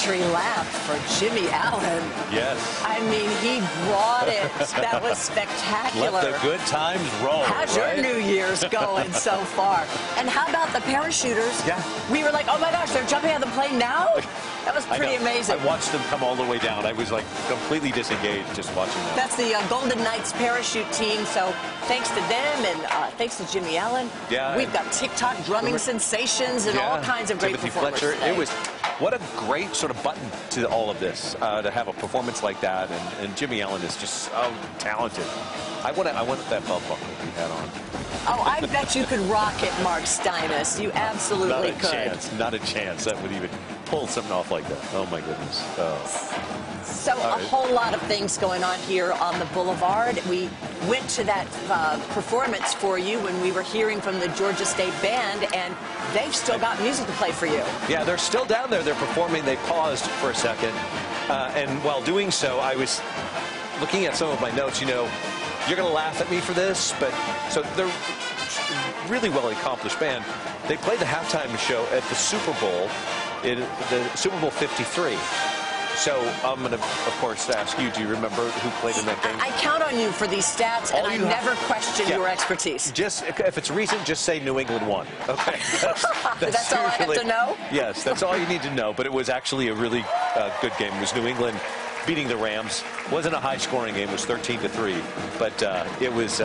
victory lap for Jimmy Allen.
Yes.
I mean, he brought it. That was spectacular.
Let the good times roll.
How's
right?
your New Year's going so far? And how about the parachuters?
Yeah.
We were like, oh my gosh, they're jumping out of the plane now? That was pretty amazing.
I watched them come all the way down. I was like completely disengaged just watching them.
That's the Golden Knights parachute team. So thanks to them and thanks to Jimmy Allen.
Yeah.
We've got TikTok drumming sensations and all kinds of great performers today.
It was what a great sort of button to all of this to have a performance like that. And Jimmy Allen is just so talented. I want that belt buckle he had on.
Oh, I bet you could rock it, Mark Steinis. You absolutely could.
Not a chance. Not a chance. That would even pull something off like that. Oh, my goodness.
So a whole lot of things going on here on the Boulevard. We went to that performance for you when we were hearing from the Georgia State Band, and they've still got music to play for you. Yeah, they're still down there. They're performing. They paused for a second. And while doing so, I was looking at some of my notes. You know, you're going to laugh at me for this, but so they're really well accomplished band. They played the halftime show at the Super Bowl, the Super Bowl 53. So I'm going to, of course, ask you, do you remember who played in that game? I count on you for these stats, and I never question your expertise. Just if it's recent, just say New England won. Okay. That's all I have to know? Yes, that's all you need to know. But it was actually a really good game. It was New England beating the Rams. Wasn't a high-scoring game. It was 13-3. But it was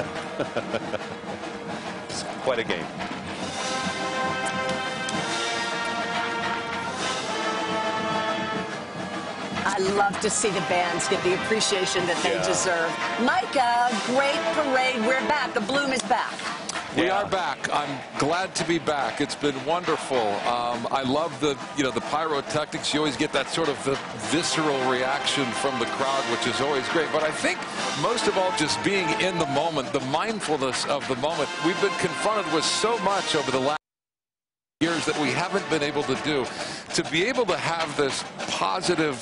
quite a game. I love to see the bands get the appreciation that they deserve. Micah, great parade. We're back. The bloom is back.
We are back. I'm glad to be back. It's been wonderful. I love the pyrotechnics. You always get that sort of visceral reaction from the crowd, which is always great. But I think most of all, just being in the moment, the mindfulness of the moment. We've been confronted with so much over the last years that we haven't been able to do. To be able to have this positive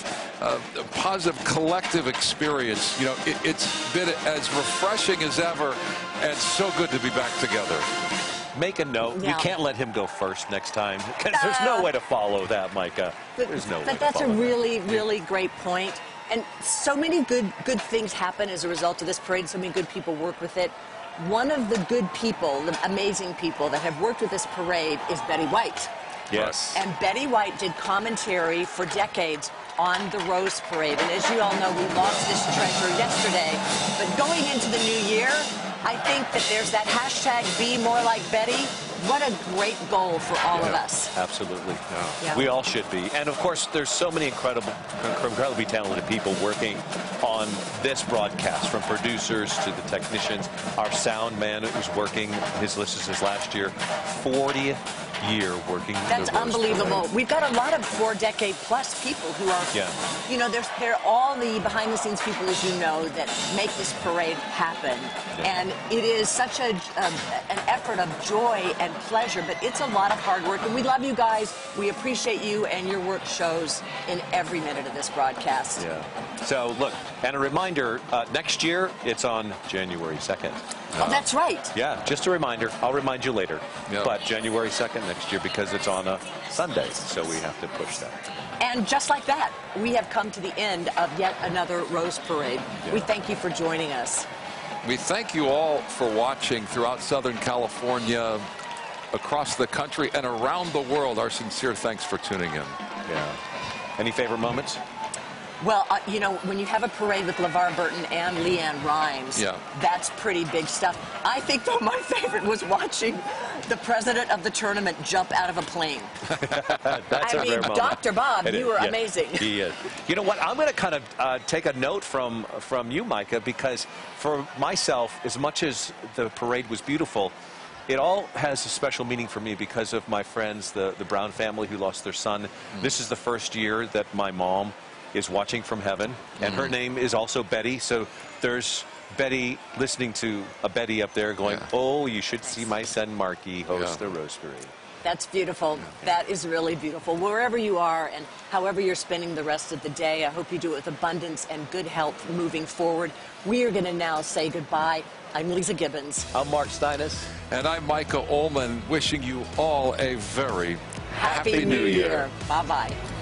collective experience, you know, it's been as refreshing as ever, and so good to be back together. Make a note. You can't let him go first next time, because there's no way to follow that, Micah. There's no way. But that's a really, really great point. And so many good things happen as a result of this parade. So many good people work with it. One of the good people, the amazing people that have worked with this parade is Betty White. Yes. And Betty White did commentary for decades on the Rose Parade. And as you all know, we lost this treasure yesterday. But going into the new year, I think that there's that hashtag Be More Like Betty. What a great goal for all of us. Absolutely. We all should be. And of course, there's so many incredibly talented people working on this broadcast, from producers to the technicians. Our sound man was working, his list is his last year, 40th year working. That's unbelievable. We've got a lot of 4-decade-plus people who are, you know, they're all the behind-the-scenes people, as you know, that make this parade happen. And it is such an effort of joy and pleasure, but it's a lot of hard work. And we love you guys. We appreciate you, and your work shows in every minute of this broadcast. Yeah. So, look, and a reminder, next year, it's on January 2nd. Oh, that's right. Yeah, just a reminder. I'll remind you later. But January 2nd next year, because it's on a Sunday, so we have to push that. And just like that, we have come to the end of yet another Rose Parade. We thank you for joining us. We thank you all for watching throughout Southern California, across the country, and around the world. Our sincere thanks for tuning in. Yeah. Any favorite moments?
Well, you know, when you have a parade with LeVar Burton and Leanne Rimes, that's pretty big stuff. I think, though, my favorite was watching the president of the tournament jump out of a plane. That's I mean, Dr. Bob, you were amazing.
He is. You know what? I'm going to kind of take a note from you, Micah, because for myself, as much as the parade was beautiful, it all has a special meaning for me because of my friends, the Brown family who lost their son. This is the first year that my mom is watching from heaven, and her name is also Betty, so there's Betty listening to a Betty up there going, oh, you should see my son Marky host the Rose Parade.
That's beautiful. That is really beautiful. Wherever you are and however you're spending the rest of the day, I hope you do it with abundance and good health moving forward. We are going to now say goodbye. I'm Lisa Gibbons.
I'm Mark Steinis.
And I'm Micah Ullman, wishing you all a very happy New Year.
Bye-bye.